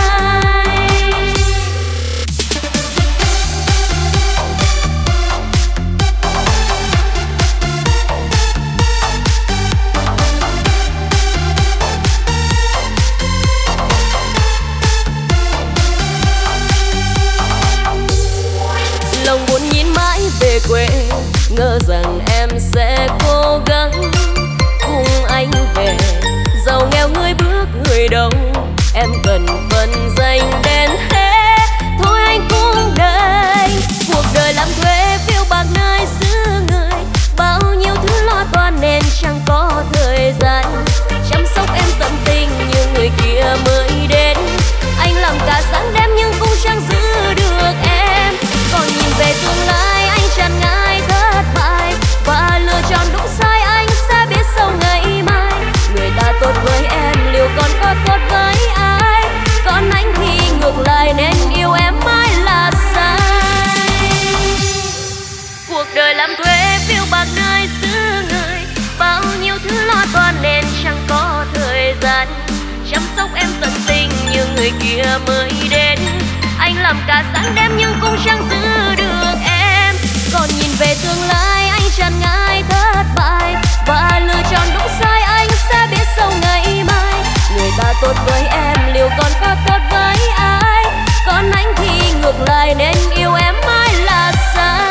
Lòng buồn nhìn mãi về quê, ngờ rằng em sẽ cố gắng cùng anh về. Giàu nghèo người bước người đầu, em cần phần dành đến thế. Thôi anh cũng đây, cuộc đời làm thuê phiêu bạc nơi xứ người. Bao nhiêu thứ lo toan nên chẳng có thời gian chăm sóc em tận tình như người kia mới đến. Anh làm cả sáng đêm nhưng cũng chẳng giữ được em. Còn nhìn về tương lai anh chẳng ngại thất bại, và lựa chọn đúng sai anh sẽ biết sau ngày mai. Người ta tốt với em liệu còn có tốt với ai? Còn anh thì ngược lại nên yêu em mãi là sai. Cuộc đời làm thuê phiêu bạc nơi xứ người. Bao nhiêu thứ lo toan nên chẳng có thời gian chăm sóc em tận tình như người kia mới đến. Anh làm cả sáng đêm nhưng cũng chẳng giữ được em. Còn nhìn về tương lai anh chẳng ngại thất bại, và lựa chọn đúng sai anh sẽ biết sau ngày mai. Người ta tốt với em liệu còn có tốt với ai? Còn anh thì ngược lại nên yêu em mãi là sai.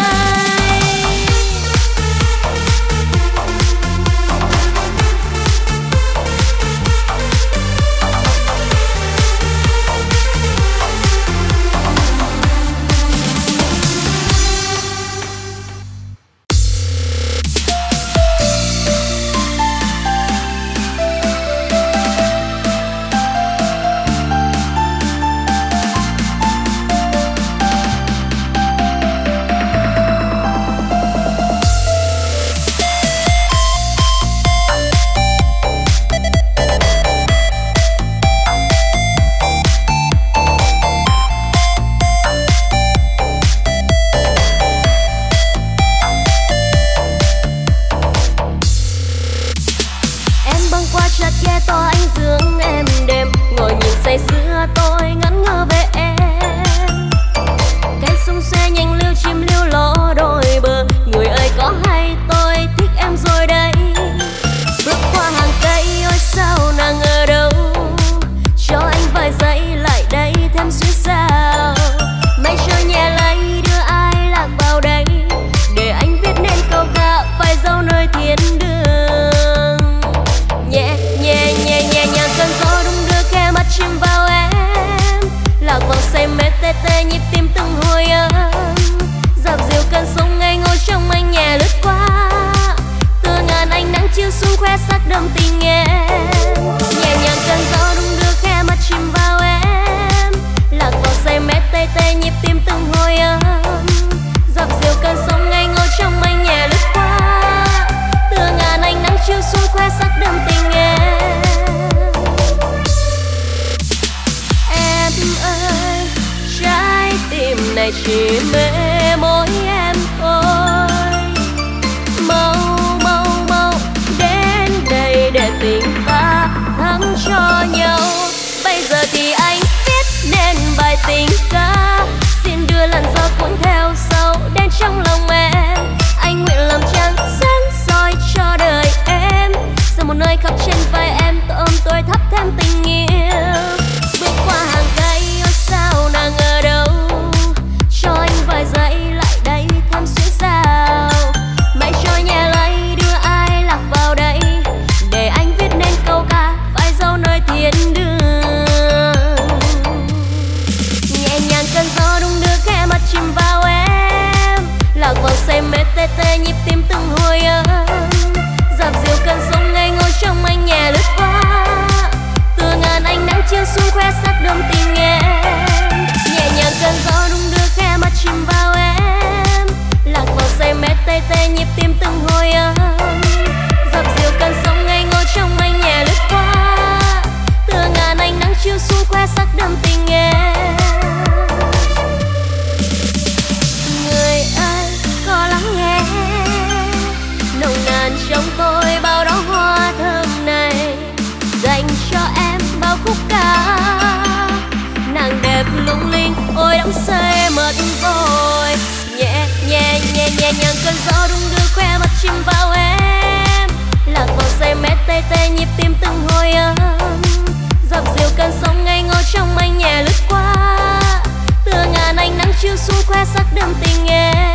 chỉ mê mỗi em thôi. Mau mau mau đến đây để tình ta thắng cho nhau. Bây giờ thì anh viết nên bài tình ca, xin đưa làn gió cuốn theo sâu đến trong lòng em. Anh nguyện làm trăng sáng soi cho đời em, giờ một nơi khắp trên vai em tôi ôm tôi thắp thêm tình yêu. Bước qua hàng cây ôi sao nàng ở đâu, sắc đậm tình em. Người ơi có lắng nghe nồng nàn trong tôi bao đóa hoa thơm này, dành cho em bao khúc ca. Nàng đẹp lung linh ôi đắm say mất rồi, nhẹ nhẹ nhẹ nhẹ nhàng cơn gió đung đưa khoe mặt chìm vào em, lạc vào say mê tê tê nhịp tim từng hồi âm, dập dìu cơn sóng ngây ngô trong anh nhẹ lướt qua, tựa ngàn ánh nắng chiếu xuống khoe sắc đậm tình em.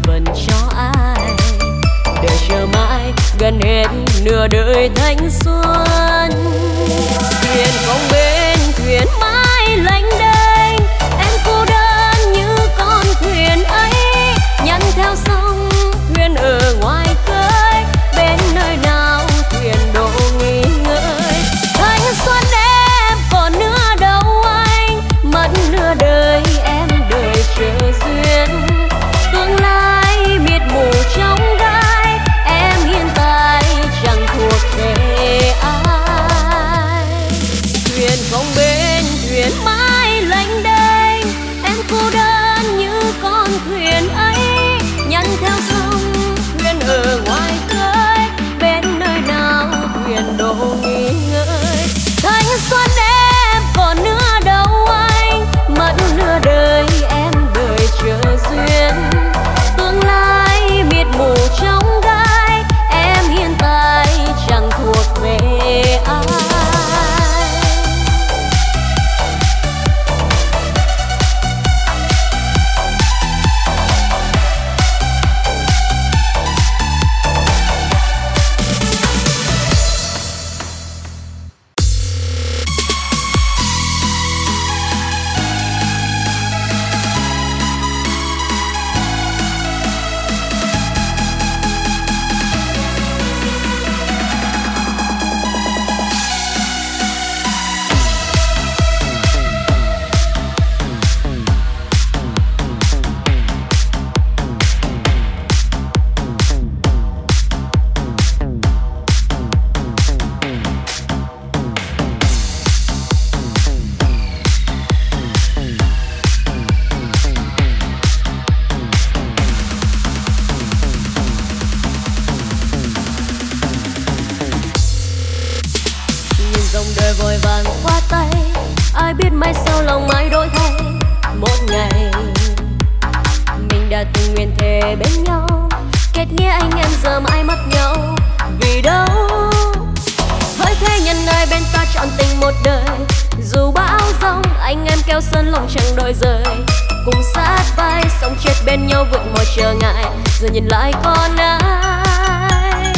phần cho ai, để chờ mãi gần hết nửa đời thanh xuân. Thuyền không bên thuyền mãi lênh đênh, em cô đơn như con thuyền ấy, nhắn theo sông thuyền ở ngoài khơi, bên nơi nào thuyền đổ nghỉ ngơi. Thanh xuân em còn nữa đâu anh, mất nửa đời em đợi chờ duyên. Tương lai miệt mù trong gai, em hiện tại chẳng thuộc về ai. Thuyền không bên thuyền mãi lênh đênh, em cô đơn như con thuyền ấy, nhắn theo sông thuyền ở ngoài khơi, bên nơi nào thuyền đổ nghỉ ngơi. Thanh xuân em còn nữa đâu anh, mất nửa đời em đợi chờ duyên. Tương lai miệt mù trong gai, em hiện tại chẳng thuộc về ai. Giờ nhìn lại con ai,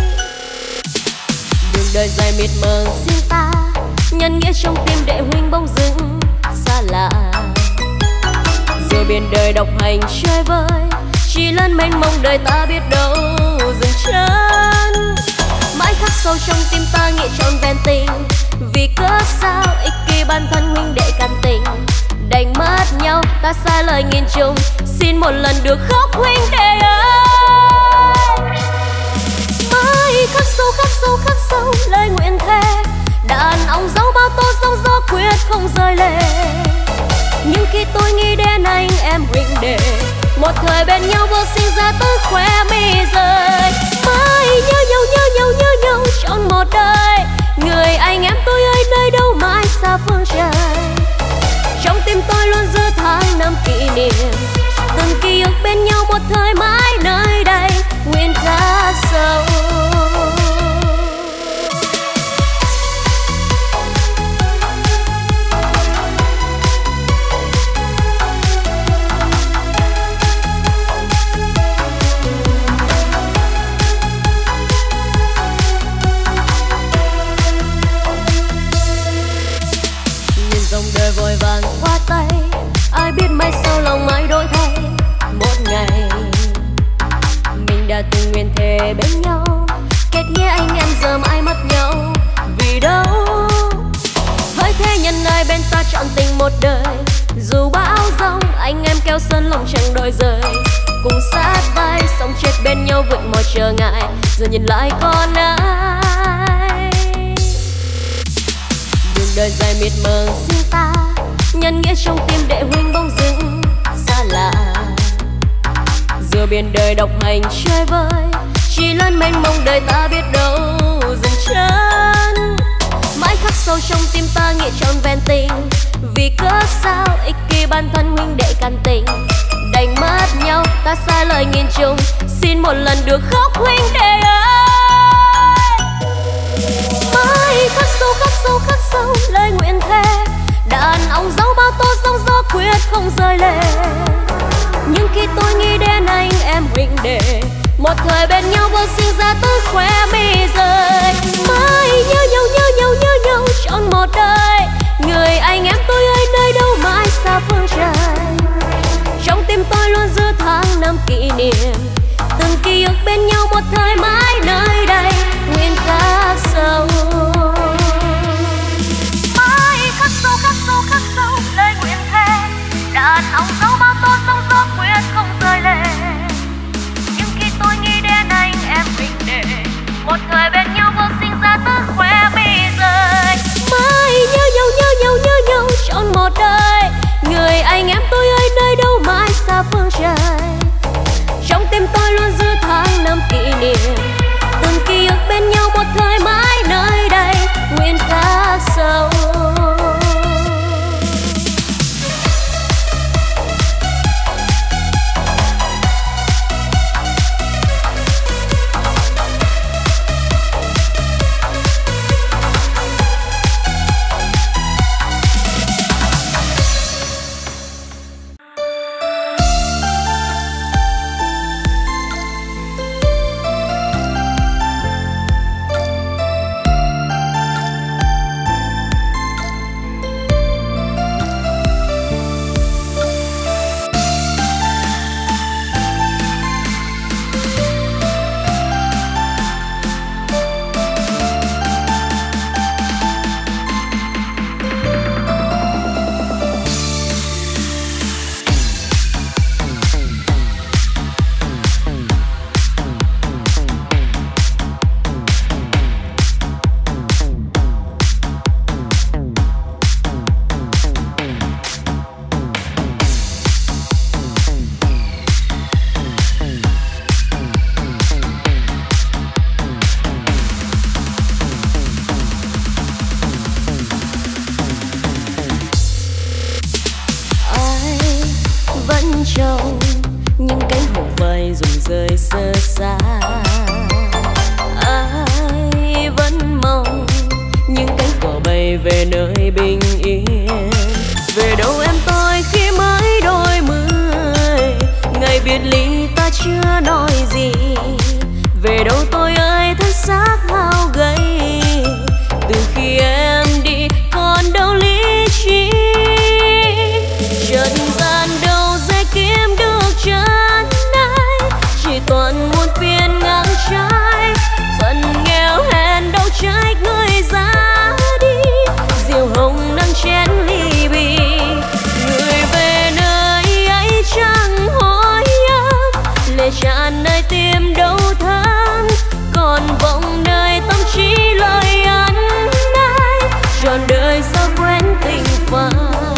đường đời dài miệt mờ riêng ta, nhân nghĩa trong tim để huynh bỗng dưng xa lạ. Giờ biển đời độc hành chơi vơi, chỉ lớn mênh mông đời ta biết đâu dừng chân. Mãi khắc sâu trong tim ta nghĩa trọn vẹn tình, vì cớ sao ích kỷ bản thân huynh đệ can tình, đành mất nhau ta xa lời nghìn trùng. Xin một lần được khóc huynh đệ ơi, mãi khắc sâu khắc sâu khắc sâu lời nguyện thề, đàn ông dẫu bao tố sóng gió quyết không rơi lệ. Nhưng khi tôi nghĩ đến anh em huynh đệ, một thời bên nhau vô sinh ra tới khóe mi rơi. Mãi nhớ nhau nhớ nhau nhớ nhau trọn một đời, người anh em tôi ơi nơi đâu mãi xa phương trời. Trong tim tôi luôn giữ tháng năm kỷ niệm, từng ký ức bên nhau một thời mãi nơi đây nguyện khắc sâu. Nhìn dòng đời vội vàng qua tay, ai biết mai sau lòng mãi đổi thay. Một ngày mình đã từng nguyện thề bên nhau, kết nghĩa anh em giờ mãi mất nhau vì đâu. Hỡi thế nhân ai bên ta trọn tình một đời, dù bão giông anh em kéo sơn lòng chẳng đôi rời, cùng sát vai sống chết bên nhau vượt mọi trở ngại. Giờ nhìn lại con ai, đường đời dài miệt mờ riêng ta, nhân nghĩa trong tim đệ huynh bỗng dưng xa lạ. Giờ biển đời độc hành chơi vơi, chỉ lớn mênh mông đời ta biết đâu dừng chân. Mãi khắc sâu trong tim ta nghĩa trọn vẹn tình, vì cớ sao ích kỷ bản thân huynh đệ can tình, đành mất nhau ta xa lời nghìn trùng. Xin một lần được khóc huynh đệ ơi, mãi khắc sâu khắc sâu khắc sâu lời nguyện thề, đàn ông dẫu bao tố sóng gió quyết không rơi lệ. Nhưng khi tôi nghĩ đến anh em huynh đệ, một thời bên nhau vô sinh ra tức khóe mi rơi. Mãi nhớ nhau nhớ nhau nhớ nhau trọn một đời, người anh em tôi ơi nơi đâu mãi xa phương trời. Trong tim tôi luôn giữ tháng năm kỷ niệm, từng ký ức bên nhau một thời mãi nơi đây nguyện khắc sâu. Mãi khắc sâu khắc sâu khắc sâu lời nguyện thề, đàn ông dấu bao tố sông gió quyết không rơi lệ. Nhưng khi tôi nghĩ đến anh em huynh đệ, một thời bên nhau vô sinh ra tức khóe mi rơi. Mãi nhớ nhau nhớ nhau nhớ nhau trọn một đời, người anh em tôi ơi nơi đâu mãi xa phương trời. Trong tim tôi luôn giữ tháng năm kỷ niệm, từng ký ức bên nhau một thời mãi nơi đây nguyện khắc sâu. Trong những cánh hồ vơi rụng rơi sơ xa, ai vẫn mong những cánh cò bay về nơi bình yên. Về đâu em tôi khi mới đôi mươi, ngày biệt ly ta chưa nói gì. Về đâu tôi ơi thân xác hao gầy, từ khi em đi còn đâu lý trí. Trần gian đâu dễ kiếm được chân ai, chỉ toàn muôn phiền ngang trái. Phần nghèo hèn đâu trách người ra đi, diều hồng nắng chén ly bì. Người về nơi ấy chẳng hối ức, lệ tràn nơi tim đâu thắm, còn vọng nơi tâm trí lời ăn ai. Trọn đời sao quên tình phai.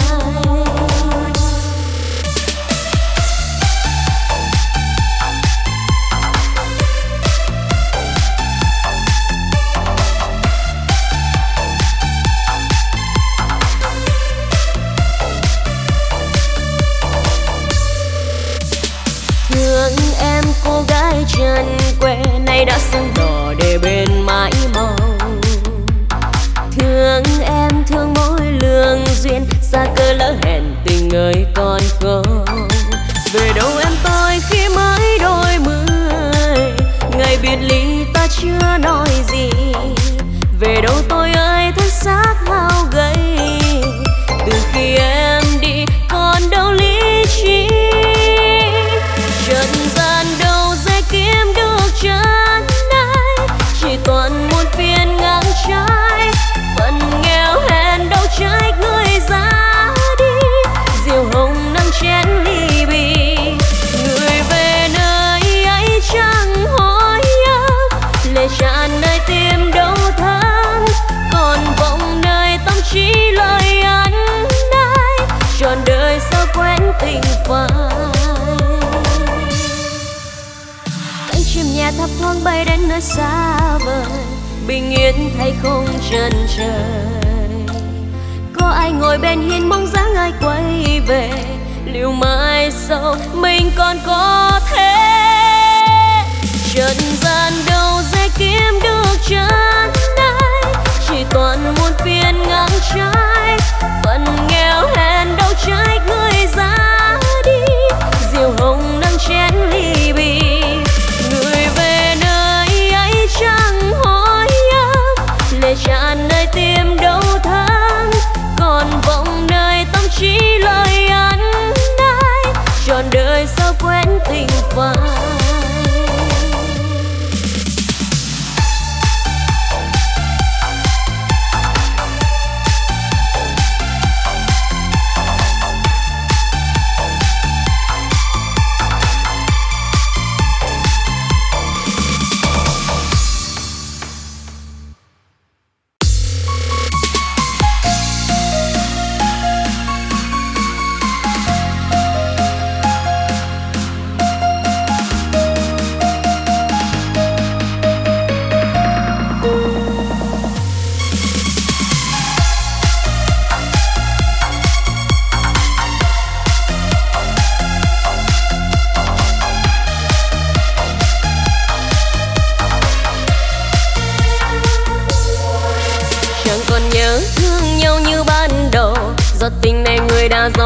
Thương em cô gái chân quê nay đã sưng đỏ để bên mãi mong. Thương em thương mỗi lương duyên, xa cơ lỡ hẹn tình ơi còn không. Về đâu em tôi khi mới đôi mươi, ngày biệt ly ta chưa nói gì. Về đâu tôi ơi thân xác hao gầy, từ khi em đi còn đâu lý trí. Trần gian đâu dễ kiếm được chân ai, chỉ toàn muôn phiền ngang trái. Phần nghèo hèn đâu trách người ra đi, diều hồng nắng chén ly bì. Người về nơi ấy chẳng hối ức, lệ tràn nơi tim đâu thắm, còn vọng nơi tâm trí lời ăn ai. Trọn đời sao quên tình phai. Chim nhẹ thấp thoáng bay đến nơi xa vời, bình yên thay không chân trời. Có ai ngồi bên hiên mong dáng ai quay về, liệu mai sau mình còn có thế. Trần gian đâu dễ kiếm được chân ai, chỉ toàn muôn phiền ngang trái. Phần nghèo hèn đâu trách người ra đi, diều hồng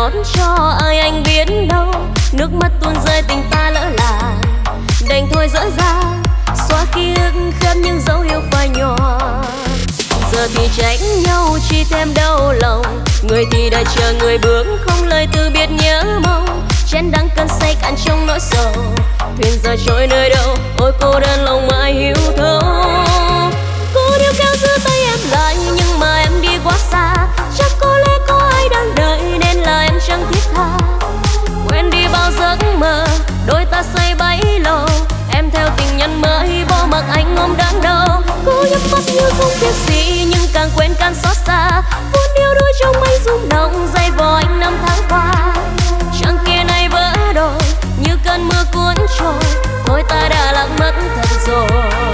rót cho ai anh biết đâu. Nước mắt tuôn rơi tình ta lỡ làng, đành thôi dở dang xóa ký ức khép những dấu yêu phai nhòa. Giờ thì trách nhau chỉ thêm đau lòng, người thì đợi chờ người bước không lời từ biệt nhớ mong. Chén đắng cơn say cạn trong nỗi sầu, thuyền giờ trôi nơi đâu ôi cô đơn lòng mãi hiu thấu. Cô níu kéo giữ tay em lại nhưng mà em đi quá xa, chắc có lẽ có ai đang đợi nên là em chẳng thiết tha. Quên đi bao giấc mơ đôi ta say bấy lâu, em theo tình nhân mới bỏ mặc anh ôm đắng đau. Cô nhắm mắt như không biết gì nhưng càng quên càng xót xa, vốn yêu đôi trong anh rung động dày vò anh năm tháng qua. Chẳng kia này vỡ đôi như cơn mưa cuốn trôi, thôi ta đã lạc mất thật rồi.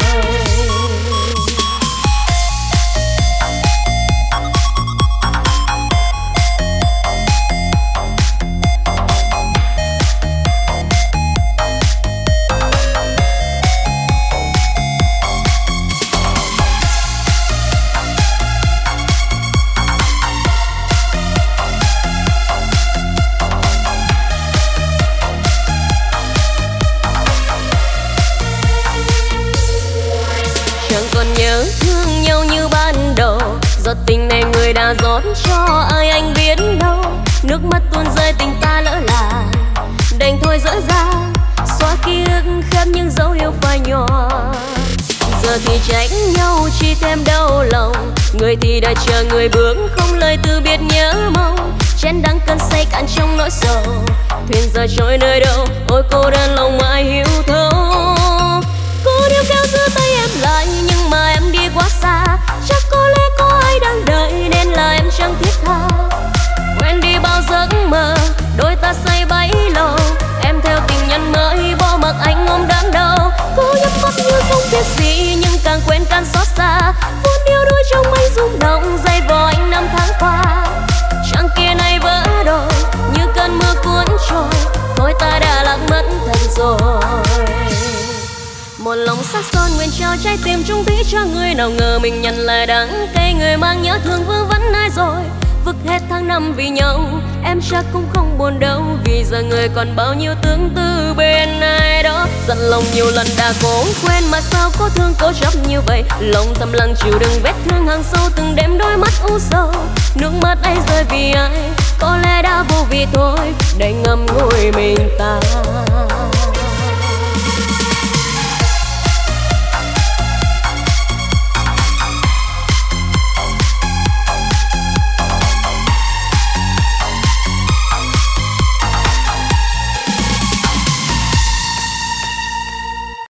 Giọt tình này người đã rót cho ai anh biết đâu. Nước mắt tuôn rơi tình ta lỡ làng, đành thôi dở dang xóa ký ức khép những dấu yêu phai nhòa. Giờ thì trách nhau chỉ thêm đau lòng, người thì đợi chờ người bước không lời từ biệt nhớ mong. Chén đắng cơn say cạn trong nỗi sầu, thuyền giờ trôi nơi đâu ôi cô đơn lòng mãi hiu thấu. Cô níu kéo giữ tay em lại nhưng mà em đi quá xa, chắc có lẽ có ai đang đợi nên là em chẳng thiết tha. Quên đi bao giấc mơ đôi ta say bấy lâu, em theo tình nhân mới bỏ mặc anh ôm đắng đau. Cô nhắm mắt như không biết gì nhưng càng quên càng xót xa, vốn yêu đôi trong anh rung động dày vò anh năm tháng qua. Chẳng kia này vỡ đôi như cơn mưa cuốn trôi, thôi ta đã lạc mất thật rồi. Một lòng sắc son nguyện trao trái tim trung thủy cho người, nào ngờ mình nhận lại đắng cay. Người mang nhớ thương vương vấn ai rồi, vứt hết tháng năm vì nhau. Em chắc cũng không buồn đâu, vì giờ người còn bao nhiêu tương tư bên ai đó. Giận lòng nhiều lần đã cố quên mà sao có thương cố chấp như vậy. Lòng thầm lặng chịu đựng vết thương hàng sâu, từng đêm đôi mắt u sầu. Nước mắt ấy rơi vì ai, có lẽ đã vô vị thôi, để ngậm ngùi mình ta.